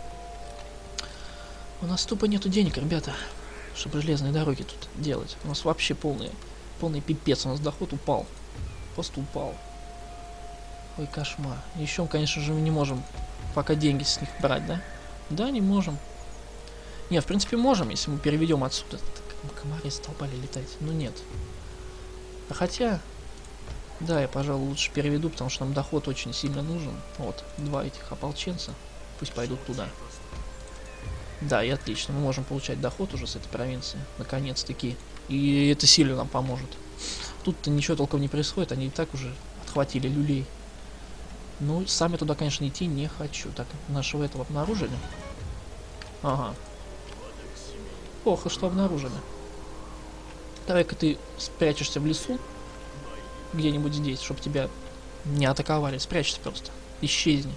У нас тупо нету денег, ребята, чтобы железные дороги тут делать. У нас вообще полный пипец. У нас доход упал. Просто упал. Ой, кошмар. Еще, конечно же, мы не можем пока деньги с них брать, да? Да, не можем. Не, в принципе, можем, если мы переведем отсюда. Комары столбали летать. Ну, нет. А хотя... Да, я, пожалуй, лучше переведу, потому что нам доход очень сильно нужен. Вот, 2 этих ополченца. Пусть пойдут туда. Да, и отлично. Мы можем получать доход уже с этой провинции. Наконец-таки. И это сильно нам поможет. Тут-то ничего толком не происходит. Они и так уже отхватили люлей. Ну, сами туда, конечно, идти не хочу. Так, нашего этого обнаружили. Ага. Плохо, что обнаружили. Давай-ка ты спрячешься в лесу. Где-нибудь здесь, чтобы тебя не атаковали. Спрячься просто. Исчезни.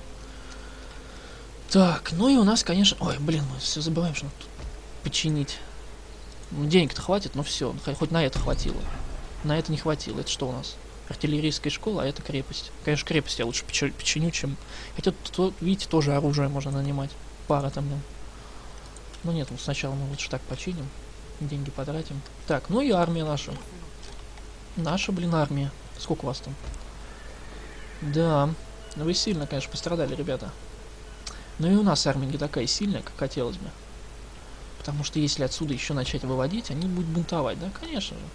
Так, ну и у нас, конечно... Ой, блин, мы все забываем, что надо тут починить. Ну, денег-то хватит, но все. Хоть на это хватило. На это не хватило. Это что у нас? Артиллерийская школа, а это крепость. Конечно, крепость я лучше починю, чем... Хотя тут, видите, тоже оружие можно нанимать. Пара там, да. Ну нет, ну сначала мы лучше так починим. Деньги потратим. Так, ну и армия наша. Наша, блин, армия. Сколько у вас там? Да. Вы сильно, конечно, пострадали, ребята. Но и у нас армия не такая сильная, как хотелось бы. Потому что если отсюда еще начать выводить, они будут бунтовать, да, конечно же.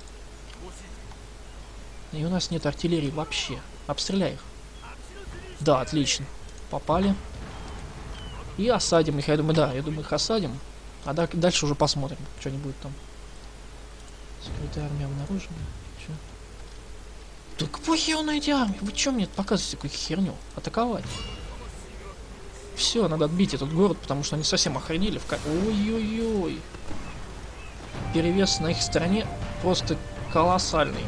И у нас нет артиллерии вообще. Обстреляй их. Да, отлично. Попали. И осадим их. Я думаю, да, их осадим. А дальше уже посмотрим, что-нибудь там. Скрытая армия обнаружена. Че? Так похер на эти армии. Вы что мне показываете какую херню? Атаковать. Все, надо отбить этот город, потому что они совсем охренели. Ой-ой-ой. Перевес на их стороне просто колоссальный.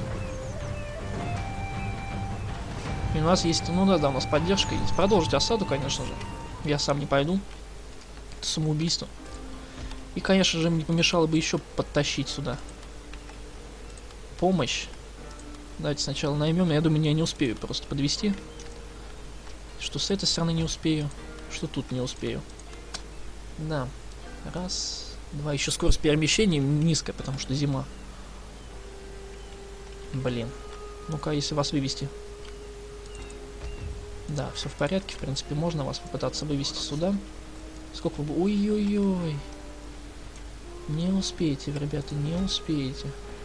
И у нас есть, ну да, у нас поддержка есть. Продолжить осаду, конечно же. Я сам не пойду. Это самоубийство. И, конечно же, мне помешало бы еще подтащить сюда помощь. Давайте сначала наймем. Я думаю, я не успею просто подвести. Что с этой стороны не успею, что тут не успею. Да. Раз, два. Еще скорость перемещения низкая, потому что зима. Блин. Ну-ка, если вас вывести. Да, все в порядке, в принципе, можно вас попытаться вывести сюда. Сколько вы... Ой-ой-ой. Не успеете, ребята, не успеете.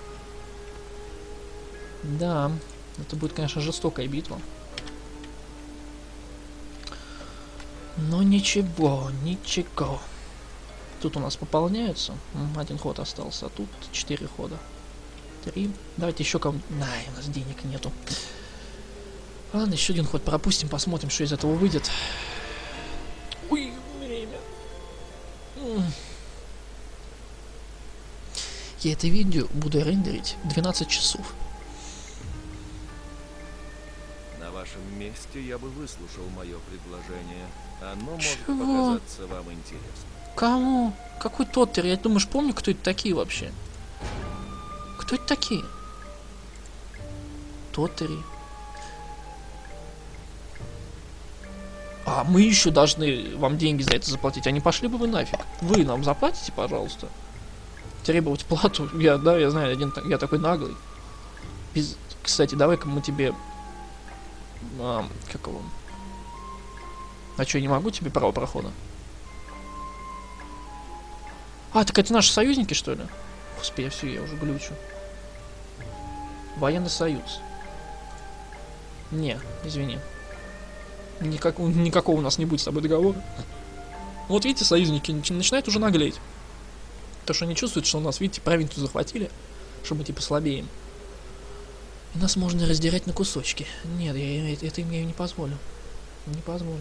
Да, это будет, конечно, жестокая битва. Но ничего, ничего. Тут у нас пополняются. 1 ход остался, а тут 4 хода. 3. Давайте еще кому-нибудь... у нас денег нету. Ладно, еще 1 ход пропустим, посмотрим, что из этого выйдет. Ой, время. Я это видео буду рендерить 12 часов. На вашем месте я бы выслушал мое предложение. Оно может Чего? показаться вам интересным. Кому? Какой Тоттер? Я думаешь, помню, кто это такие вообще? Кто это такие? Тоттери. А мы еще должны вам деньги за это заплатить. А не пошли бы вы нафиг? Вы нам заплатите, пожалуйста. Требовать плату. Я знаю, я такой наглый. Кстати, давай-ка мы тебе... как его? А что, я не могу тебе право прохода? А, так это наши союзники, что ли? Господи, я уже глючу. Военный союз. Не, извини. Никакого у нас не будет с тобой договора. Вот видите, союзники начинают уже наглеть. Потому что они чувствуют, что у нас, видите, провинцию захватили, чтобы мы типа слабеем. И нас можно раздирать на кусочки. Нет, это им я не позволю. Не позволю.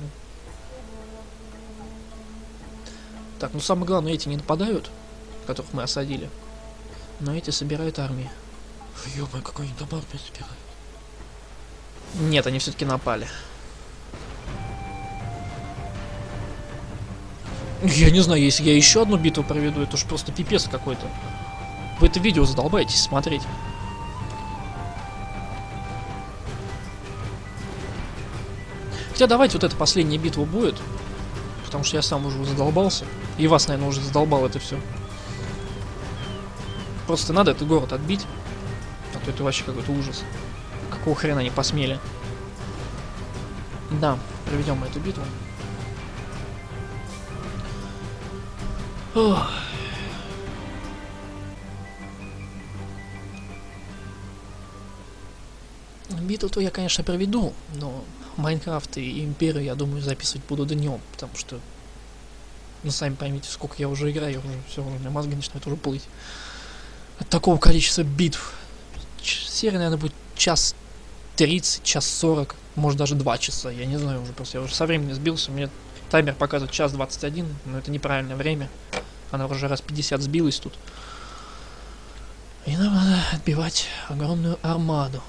Так, ну самое главное, эти не нападают, которых мы осадили. Но эти собирают армии. Ё-моё, какой они там армию собирают. Нет, они все-таки напали. Я не знаю, если я еще одну битву проведу, это уж просто пипец какой-то. Вы это видео задолбаетесь смотреть. Хотя давайте вот эта последняя битва будет. Потому что я сам уже задолбался. И вас, наверное, уже задолбал это все. Просто надо этот город отбить. А то это вообще какой-то ужас. Какого хрена они посмели. Да, проведем мы эту битву. Ох. Битву-то я, конечно, проведу, но Майнкрафт и Империю, я думаю, записывать буду днем, потому что, ну, сами поймите, сколько я уже играю, уже все, у меня мозги начинают уже плыть. От такого количества битв. Серия, наверное, будет час 30, час 40, может даже 2 часа, я не знаю уже, просто я уже со времени сбился, у меня таймер показывает час 21, но это неправильное время. Она уже раз 50 сбилась тут. И нам надо отбивать огромную армаду.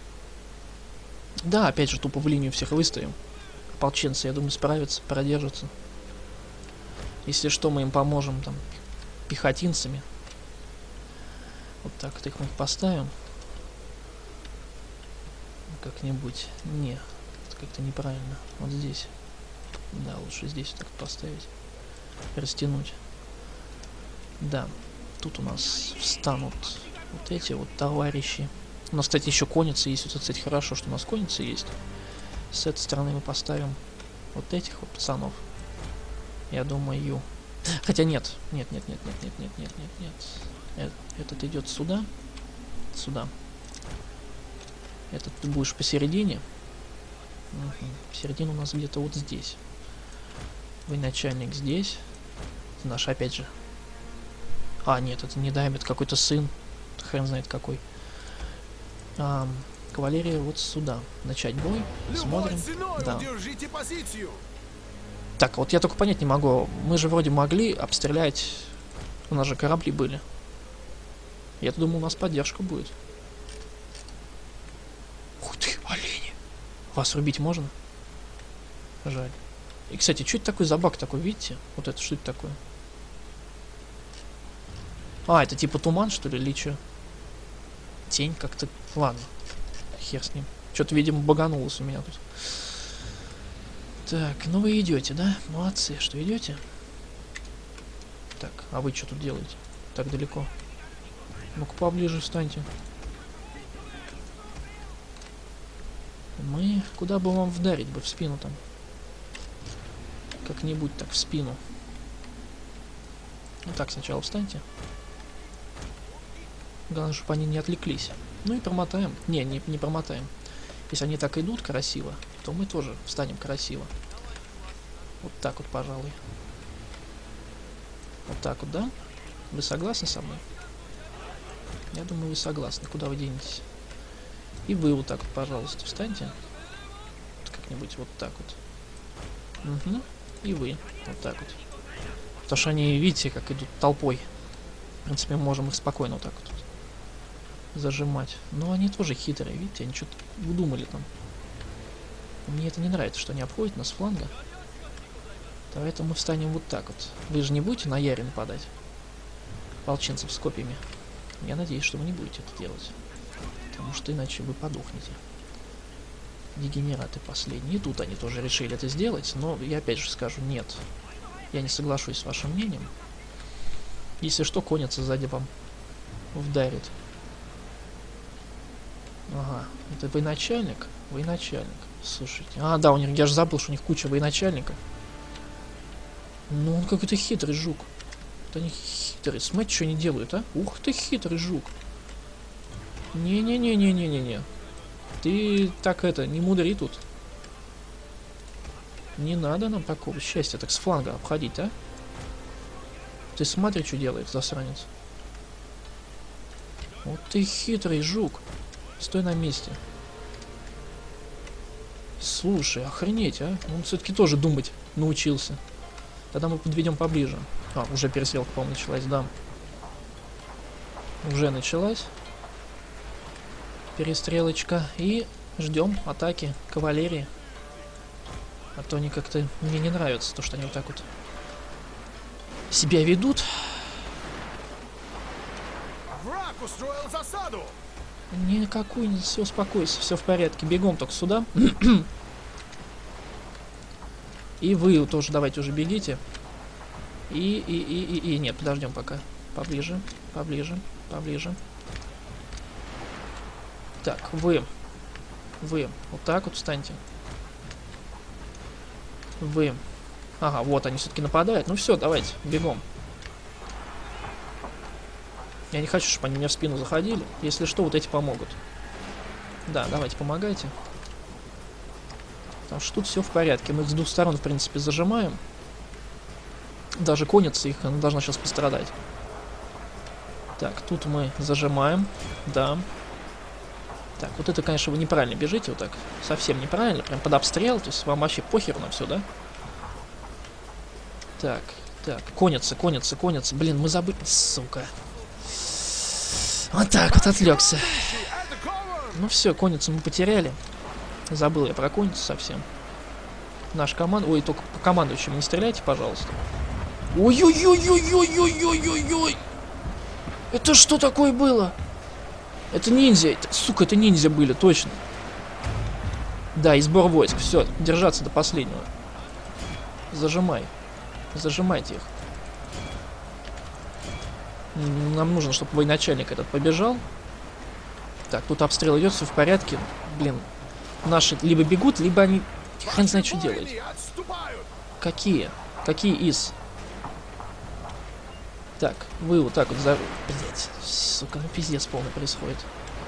Да, опять же, тупо в линию всех выставим. Ополченцы, я думаю, справятся, продержатся. Если что, мы им поможем там пехотинцами. Вот так вот их мы поставим. Как-нибудь. Не, это как-то неправильно. Вот здесь. Да, лучше здесь так поставить. Растянуть. Да, тут у нас встанут вот эти вот товарищи. У нас, кстати, еще конница есть. Вот, кстати, хорошо, что у нас конница есть. С этой стороны мы поставим вот этих вот пацанов. Я думаю. Хотя нет. Нет. Этот идет сюда. Сюда. Этот ты будешь посередине. Угу. Середина у нас где-то вот здесь. Военачальник здесь. Это наш, опять же. А, нет, это не Дайм, это какой-то сын. Хрен знает какой. Кавалерия вот сюда. Начать бой. Смотрим. Да. Так, вот я только понять не могу. Мы же вроде могли обстрелять. У нас же корабли были. Я-то думал, у нас поддержка будет. Ух ты, олени. Вас рубить можно? Жаль. И, кстати, что это такой за баг такой, видите? Вот это, что это такое? А, это типа туман, что ли, или что? Тень как-то... Ладно. Хер с ним. Что-то, видимо, баганулось у меня тут. Так, ну вы идете, да? Молодцы, что идете? Так, а вы что тут делаете? Так далеко. Ну-ка поближе встаньте. Мы... Куда бы вам вдарить бы? В спину там. Как-нибудь так, в спину. Ну так, сначала встаньте. Главное, чтобы они не отвлеклись. Ну и промотаем. Не промотаем. Если они так идут красиво, то мы тоже встанем красиво. Вот так вот, пожалуй. Вот так вот, да? Вы согласны со мной? Я думаю, вы согласны. Куда вы денетесь? И вы вот так вот, пожалуйста, встаньте. Вот как-нибудь вот так вот. Угу. И вы вот так вот. Потому что они, видите, как идут толпой. В принципе, мы можем их спокойно вот так вот зажимать. Но они тоже хитрые, видите, они что-то удумали там. Мне это не нравится, что они обходят нас с фланга. Поэтому мы встанем вот так вот. Вы же не будете на Яре нападать? Ополченцев с копьями. Я надеюсь, что вы не будете это делать. Потому что иначе вы подохнете. Дегенераты последние. И тут они тоже решили это сделать. Но я опять же скажу, нет. Я не соглашусь с вашим мнением. Если что, конница сзади вам вдарит. Ага, это военачальник? Военачальник. Слушайте. А, да, у них, я же забыл, что у них куча военачальников. Ну, он какой-то хитрый жук. Вот они хитрые. Смотрите, что они делают, а? Ух ты, хитрый жук. Не-не-не-не-не-не-не. Ты так это, не мудри тут. Не надо нам такого счастья так с фланга обходить, а? Ты смотри, что делает, засранец. Вот ты хитрый жук. Стой на месте. Слушай, охренеть, а? Он все-таки тоже думать научился. Тогда мы подведем поближе. А, уже перестрелка, по-моему, началась, да. Уже началась. Перестрелочка. И ждем атаки кавалерии. А то они как-то... Мне не нравится то, что они вот так вот себя ведут. Враг устроил засаду. Никакую, все, успокойся, все в порядке. Бегом только сюда. И вы тоже давайте уже бегите. И нет, подождем пока. Поближе, поближе, поближе. Так, вы вот так вот встаньте. Вы. Ага, вот они все-таки нападают. Ну все, давайте, бегом. Я не хочу, чтобы они мне в спину заходили. Если что, вот эти помогут. Да, давайте, помогайте. Потому что тут все в порядке. Мы их с двух сторон, в принципе, зажимаем. Даже конница их, она должна сейчас пострадать. Так, тут мы зажимаем. Да. Так, вот это, конечно, вы неправильно бежите. Вот так. Совсем неправильно. Прям под обстрел. То есть вам вообще похер на все, да? Так, так. Конница, конница, конница. Блин, мы забыли. Сука. Вот так вот отвлекся. Ну все, конницу мы потеряли. Забыл я про конницу совсем. Наш команд... Ой, только по командующему не стреляйте, пожалуйста. Ой-ой-ой-ой-ой-ой-ой-ой-ой! Это что такое было? Это ниндзя. Сука, это ниндзя были, точно. Да, и сбор войск. Все, держаться до последнего. Зажимай. Зажимайте их. Нам нужно, чтобы военачальник этот побежал. Так, тут обстрел идет, все в порядке. Блин, наши либо бегут, либо они хрен знает, что делают. Какие? Какие из? Так, вы вот так вот за... Блять, сука, ну пиздец полный происходит.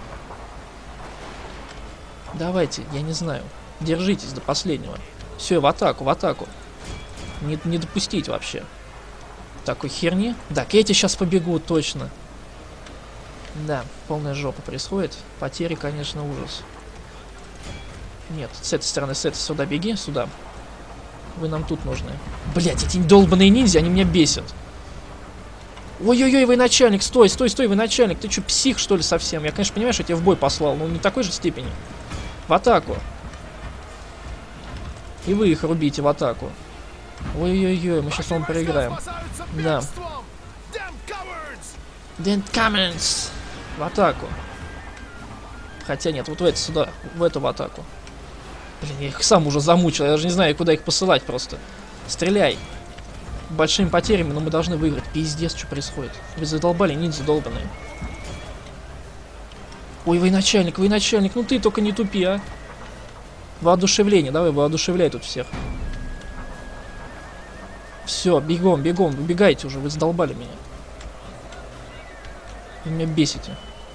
Давайте, я не знаю. Держитесь до последнего. Все, в атаку, в атаку. Не допустить вообще такой херни. Так, эти сейчас побегут, точно. Да, полная жопа происходит. Потери, конечно, ужас. Нет, с этой стороны, сюда беги, сюда. Вы нам тут нужны. Блять, эти долбаные ниндзя, они меня бесят. Ой-ой-ой, военачальник, стой, стой, стой, военачальник. Ты что, псих, что ли, совсем? Я, конечно, понимаю, что я тебя в бой послал, но не такой же степени. В атаку. И вы их рубите в атаку. Ой-ой-ой, мы сейчас вам проиграем. Да. Damn cowards! В атаку. Хотя нет, вот в это сюда, в эту в атаку. Блин, я их сам уже замучил, я даже не знаю, куда их посылать просто. Стреляй. Большими потерями, но мы должны выиграть. Пиздец, что происходит. Вы задолбали, ниндзя долбаные. Ой, военачальник, военачальник, ну ты только не тупи, а. Воодушевление, давай, воодушевляй тут всех. Все, бегом, бегом, убегайте уже, вы задолбали меня. Вы меня бесите.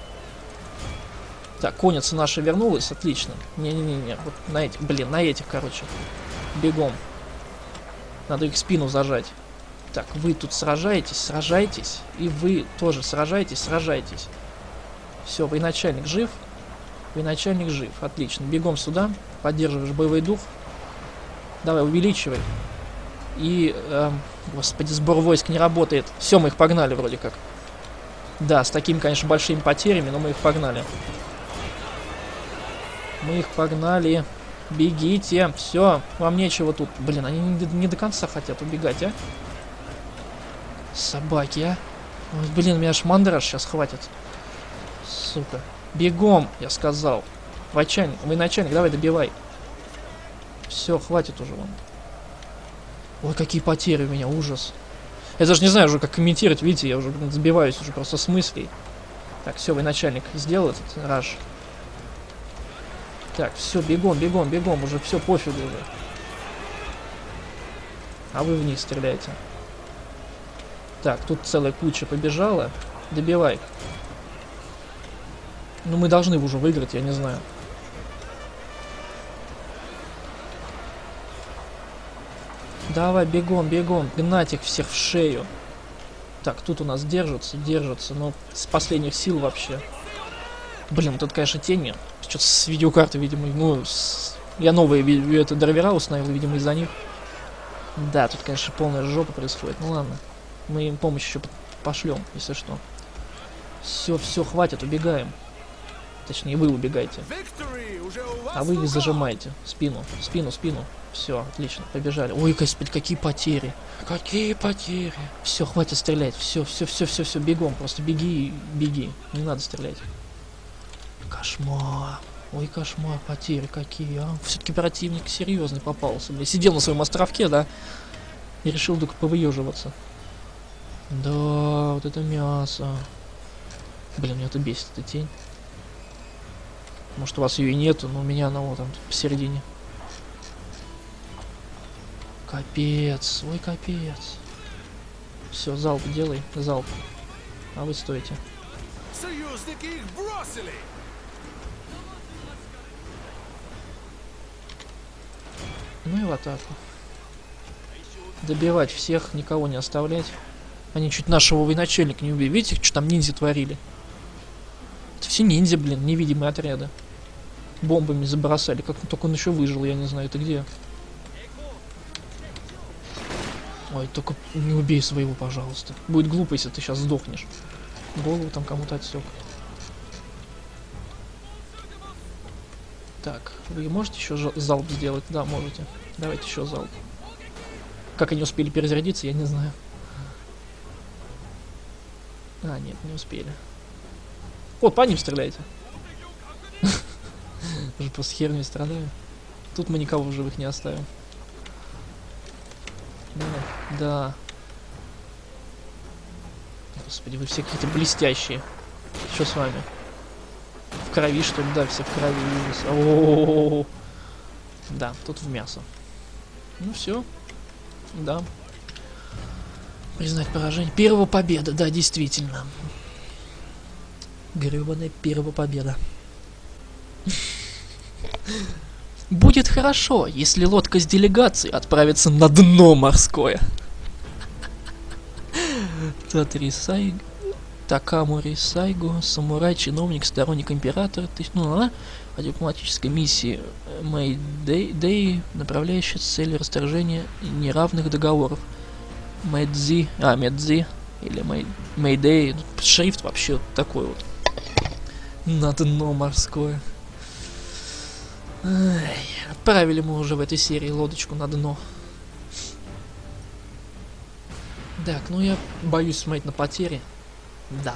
Так, конница наша вернулась, отлично. Не-не-не, вот на этих, блин, на этих, короче. Бегом. Надо их в спину зажать. Так, вы тут сражаетесь, сражаетесь. И вы тоже сражаетесь, сражаетесь. Все, военачальник жив. Военачальник жив, отлично. Бегом сюда, поддерживаешь боевой дух. Давай, увеличивай. И, господи, сбор войск не работает. Все, мы их погнали вроде как. Да, с такими, конечно, большими потерями, но мы их погнали. Мы их погнали. Бегите. Все, вам нечего тут. Блин, они не до конца хотят убегать, а? Собаки, а? Ой, блин, меня аж мандраж сейчас хватит. Сука. Бегом, я сказал. Военачальник, давай добивай. Все, хватит уже вам. Ой, какие потери у меня, ужас. Я даже не знаю уже, как комментировать, видите, я уже сбиваюсь уже просто с мыслей. Так, все, военачальник сделал этот раш. Так, все, бегом, бегом, бегом, уже все, пофигу уже. А вы в них стреляете. Так, тут целая куча побежала. Добивай. Ну, мы должны уже выиграть, я не знаю. Давай, бегом, бегом, гнать их всех в шею. Так, тут у нас держатся, но с последних сил вообще. Блин, вот это, конечно, тени. Что-то с видеокарты, видимо, ну, я новые это драйвера установил, видимо, из-за них. Да, тут, конечно, полная жопа происходит. Ну ладно, мы им помощь еще пошлем, если что. Все, хватит, убегаем. Точнее, вы убегаете. Victory уже у вас А вы в руках. зажимаете. Спину. Все, отлично, побежали. Ой, господи, какие потери. Какие потери. Все, хватит стрелять. Все, бегом. Просто беги. Не надо стрелять. Кошмар. Ой, кошмар, потери какие, а. Все-таки противник серьезный попался. Бля, сидел на своем островке, да? И решил только повыеживаться. Да, вот это мясо. Блин, меня это бесит, эта тень. Может, у вас ее и нету, но у меня она вот там посередине. Капец, ой, капец. Все, залп делай, залп. А вы стойте. Союзники их бросили. Ну и в атаку. Добивать всех, никого не оставлять. Они чуть нашего военачальника не убили. Видите, что там ниндзя творили? Это все ниндзя, блин, невидимые отряды. Бомбами забросали. Как только он еще выжил, я не знаю, это где. Ой, только не убей своего, пожалуйста. Будет глупо, если ты сейчас сдохнешь. Голову там кому-то отсек. Так, вы можете еще залп сделать? Да, можете. Давайте еще залп. Как они успели перезарядиться, я не знаю. А, нет, не успели. Вот, по ним стреляйте. Уже просто херней страдаю. Тут мы никого в живых не оставим. Да. Господи, вы все какие-то блестящие. Что с вами? В крови, что ли? Да, все в крови. О-о-о-о. Да, тут в мясо. Ну все. Да. Признать поражение. Первая победа, да, действительно. Гребаная первая победа. Будет хорошо, если лодка с делегацией отправится на дно морское. Такамури Сайго, самурай, чиновник, сторонник императора, о дипломатической миссии Мэйдэй, направляющая цель расторжения неравных договоров. Медзи, или Мэйдэй, шрифт вообще такой вот. На дно морское. Ай, отправили мы уже в этой серии лодочку на дно. Так, ну я боюсь смотреть на потери. Да.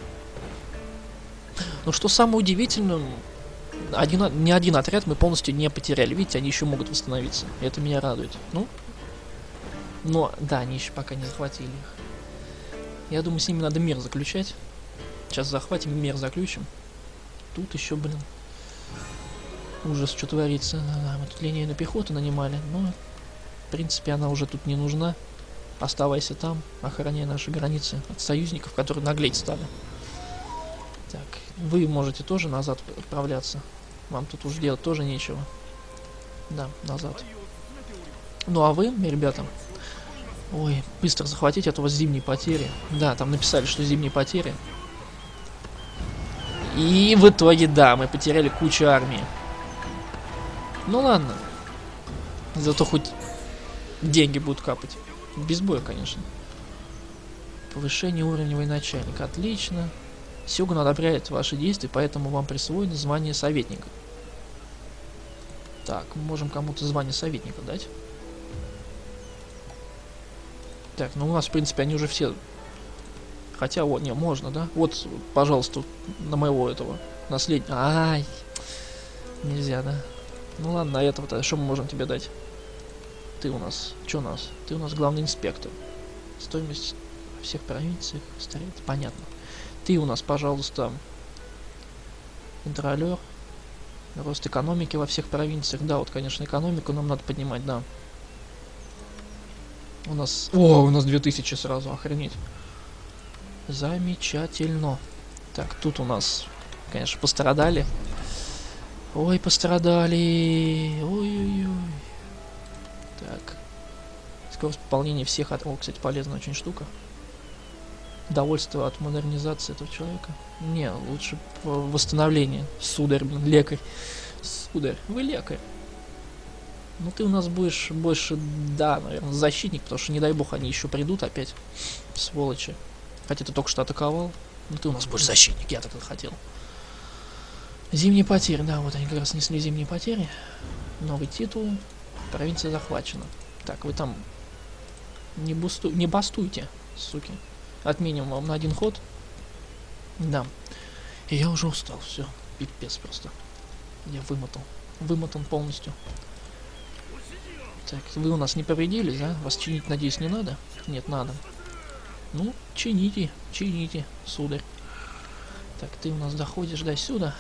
Но что самое удивительное, ни один отряд мы полностью не потеряли. Видите, они еще могут восстановиться. Это меня радует. Ну, но, да, они еще пока не захватили их. Я думаю, с ними надо мир заключать. Сейчас захватим, мир заключим. Тут еще, блин, ужас, что творится. Да, мы тут линейную пехоту нанимали, но, в принципе, она уже тут не нужна. Оставайся там, охраняй наши границы от союзников, которые наглеть стали. Так, вы можете тоже назад отправляться. Вам тут уж делать тоже нечего. Да, назад. Ну а вы, ребята, ой, быстро захватите, а то у вас зимние потери. Да, там написали, что зимние потери. И в итоге, да, мы потеряли кучу армии. Ну ладно. Зато хоть деньги будут капать. Без боя, конечно. Повышение уровня военачальника. Отлично. Сёгун одобряет ваши действия, поэтому вам присвоено звание советника. Так, мы можем кому-то звание советника дать. Так, ну у нас, в принципе, они уже все... Хотя, вот, не, можно, да? Вот, пожалуйста, на моего этого наследника. Ай, нельзя, да? Ну ладно, на этого-то что мы можем тебе дать? Ты у нас, что у нас? Ты у нас главный инспектор. Стоимость во всех провинциях стареет, понятно. Ты у нас, пожалуйста, контролер. Рост экономики во всех провинциях. Да, вот, конечно, экономику нам надо поднимать, да. У нас... О, у нас 2000 сразу, охренеть. Замечательно. Так, тут у нас, конечно, пострадали. Ой, пострадали. Ой-ой-ой. Так. Скорость пополнения всех от... О, кстати, полезная очень штука. Довольство от модернизации этого человека. Не, лучше восстановление. Сударь, блин, лекарь. Сударь, вы лекарь. Ну ты у нас будешь больше, да, наверное, защитник, потому что, не дай бог, они еще придут опять. Сволочи. Хотя ты только что атаковал. Ну ты у нас будешь защитник, я так и хотел. Зимние потери, да, вот они как раз несли зимние потери. Новый титул. Провинция захвачена. Так, вы там не бастуйте, суки. Отменим вам на один ход. Да. И я уже устал, все. Пипец просто. Я вымотал. Вымотан полностью. Так, вы у нас не повредились, да? Вас чинить, надеюсь, не надо? Нет, надо. Ну, чините, сударь. Так, ты у нас доходишь до сюда.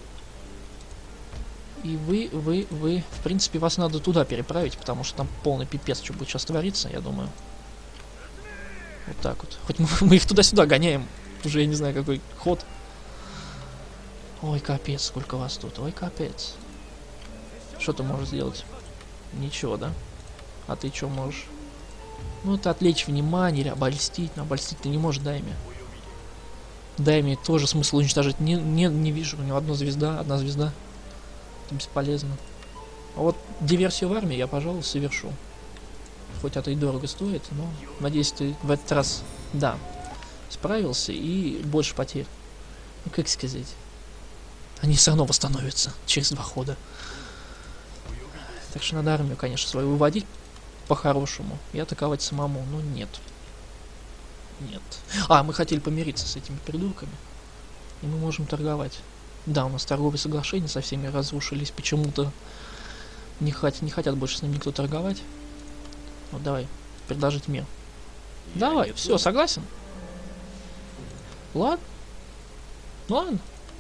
И вы, в принципе, вас надо туда переправить, потому что там полный пипец, что будет сейчас твориться, я думаю. Вот так вот. Хоть мы их туда-сюда гоняем. Уже я не знаю, какой ход. Ой, капец, сколько вас тут. Ой, капец. Что ты можешь сделать? Ничего, да? А ты что можешь? Ну, это отвлечь внимание или обольстить. Но обольстить ты не можешь, Дайме. Дайме тоже смысл уничтожить. Не вижу. У него одна звезда. Это бесполезно. А вот диверсию в армии я, пожалуй, совершу. Хоть это и дорого стоит, но надеюсь, ты в этот раз, да, справился и больше потерь. Ну, как сказать. Они все равно восстановятся через 2 хода. Так что надо армию, конечно, свою выводить по-хорошему и атаковать самому, но нет. Нет. А, мы хотели помириться с этими придурками. И мы можем торговать. Да, у нас торговые соглашения со всеми разрушились. Почему-то не хотят больше с ним никто торговать. Вот давай, предложить мир. Давай, все, согласен? Ладно. Ладно.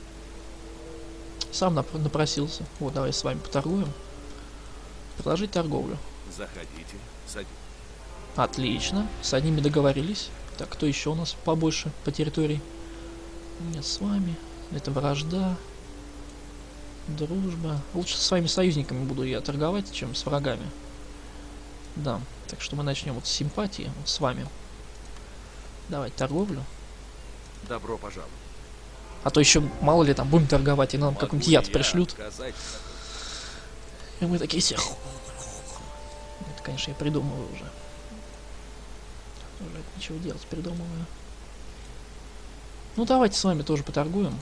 Сам напросился. Вот, давай с вами поторгуем. Предложить торговлю. Заходите, садитесь. Отлично. С одними договорились. Так, кто еще у нас побольше по территории? Нет, с вами. Это вражда. Дружба. Лучше со своими союзниками буду я торговать, чем с врагами. Да. Так что мы начнем вот с симпатии. Вот с вами. Давай торговлю. Добро пожаловать. А то еще, мало ли, там будем торговать, и нам какой-нибудь яд пришлют. И мы такие все. Это, конечно, я придумываю уже. Уже ничего делать, придумываю. Ну, давайте с вами тоже поторгуем.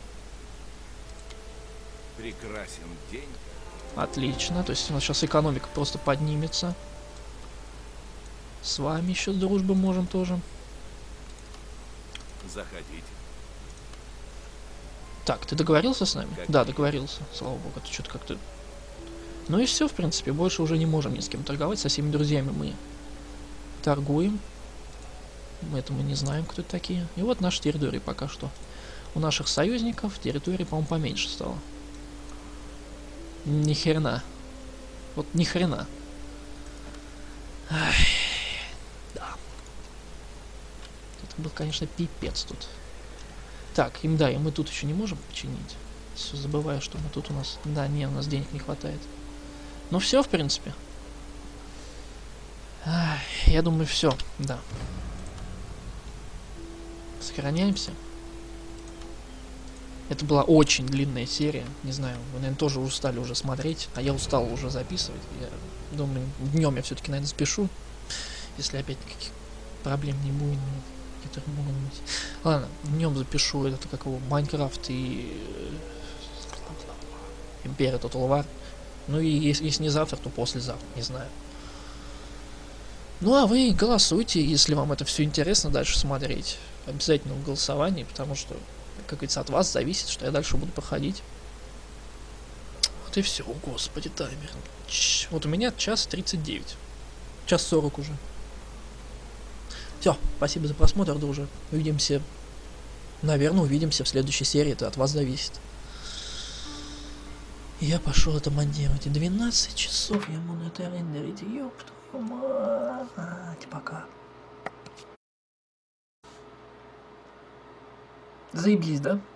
Прекрасен день. Отлично. То есть у нас сейчас экономика просто поднимется. С вами еще дружбу можем тоже. Заходите. Так, ты договорился с нами? Как Да, договорился. Слава богу, это что-то как-то... Ну и все, в принципе, больше уже не можем ни с кем торговать. Со всеми друзьями мы торгуем. Это мы не знаем, кто это такие. И вот наши территории пока что. У наших союзников территории, по-моему, поменьше стало. Ни хрена. Вот ни хрена. Ай, да. Это был, конечно, пипец тут. Так, им да, и мы тут еще не можем починить. Все забываю, что мы тут у нас... Да, не, у нас денег не хватает. Ну все, в принципе. Ай, я думаю, все, да. Сохраняемся. Это была очень длинная серия. Не знаю, вы, наверное, тоже устали уже смотреть. А я устал уже записывать. Я думаю, днем я все-таки, наверное, спешу. Если опять никаких проблем не будет. Которые могут быть. Ладно, днем запишу это как его Майнкрафт и Империя Total War. Ну и если не завтра, то послезавтра, не знаю. Ну а вы голосуйте, если вам это все интересно дальше смотреть. Обязательно в голосовании, потому что, как говорится, от вас зависит, что я дальше буду проходить. Вот и все. О, господи, таймер. Вот у меня 1:39. 1:40 уже. Все, спасибо за просмотр, дружи. Увидимся, наверное, увидимся в следующей серии, это от вас зависит. Я пошел это монтировать. 12 часов я буду это рендерить. Ёб твою мать. Пока. Заебись, да?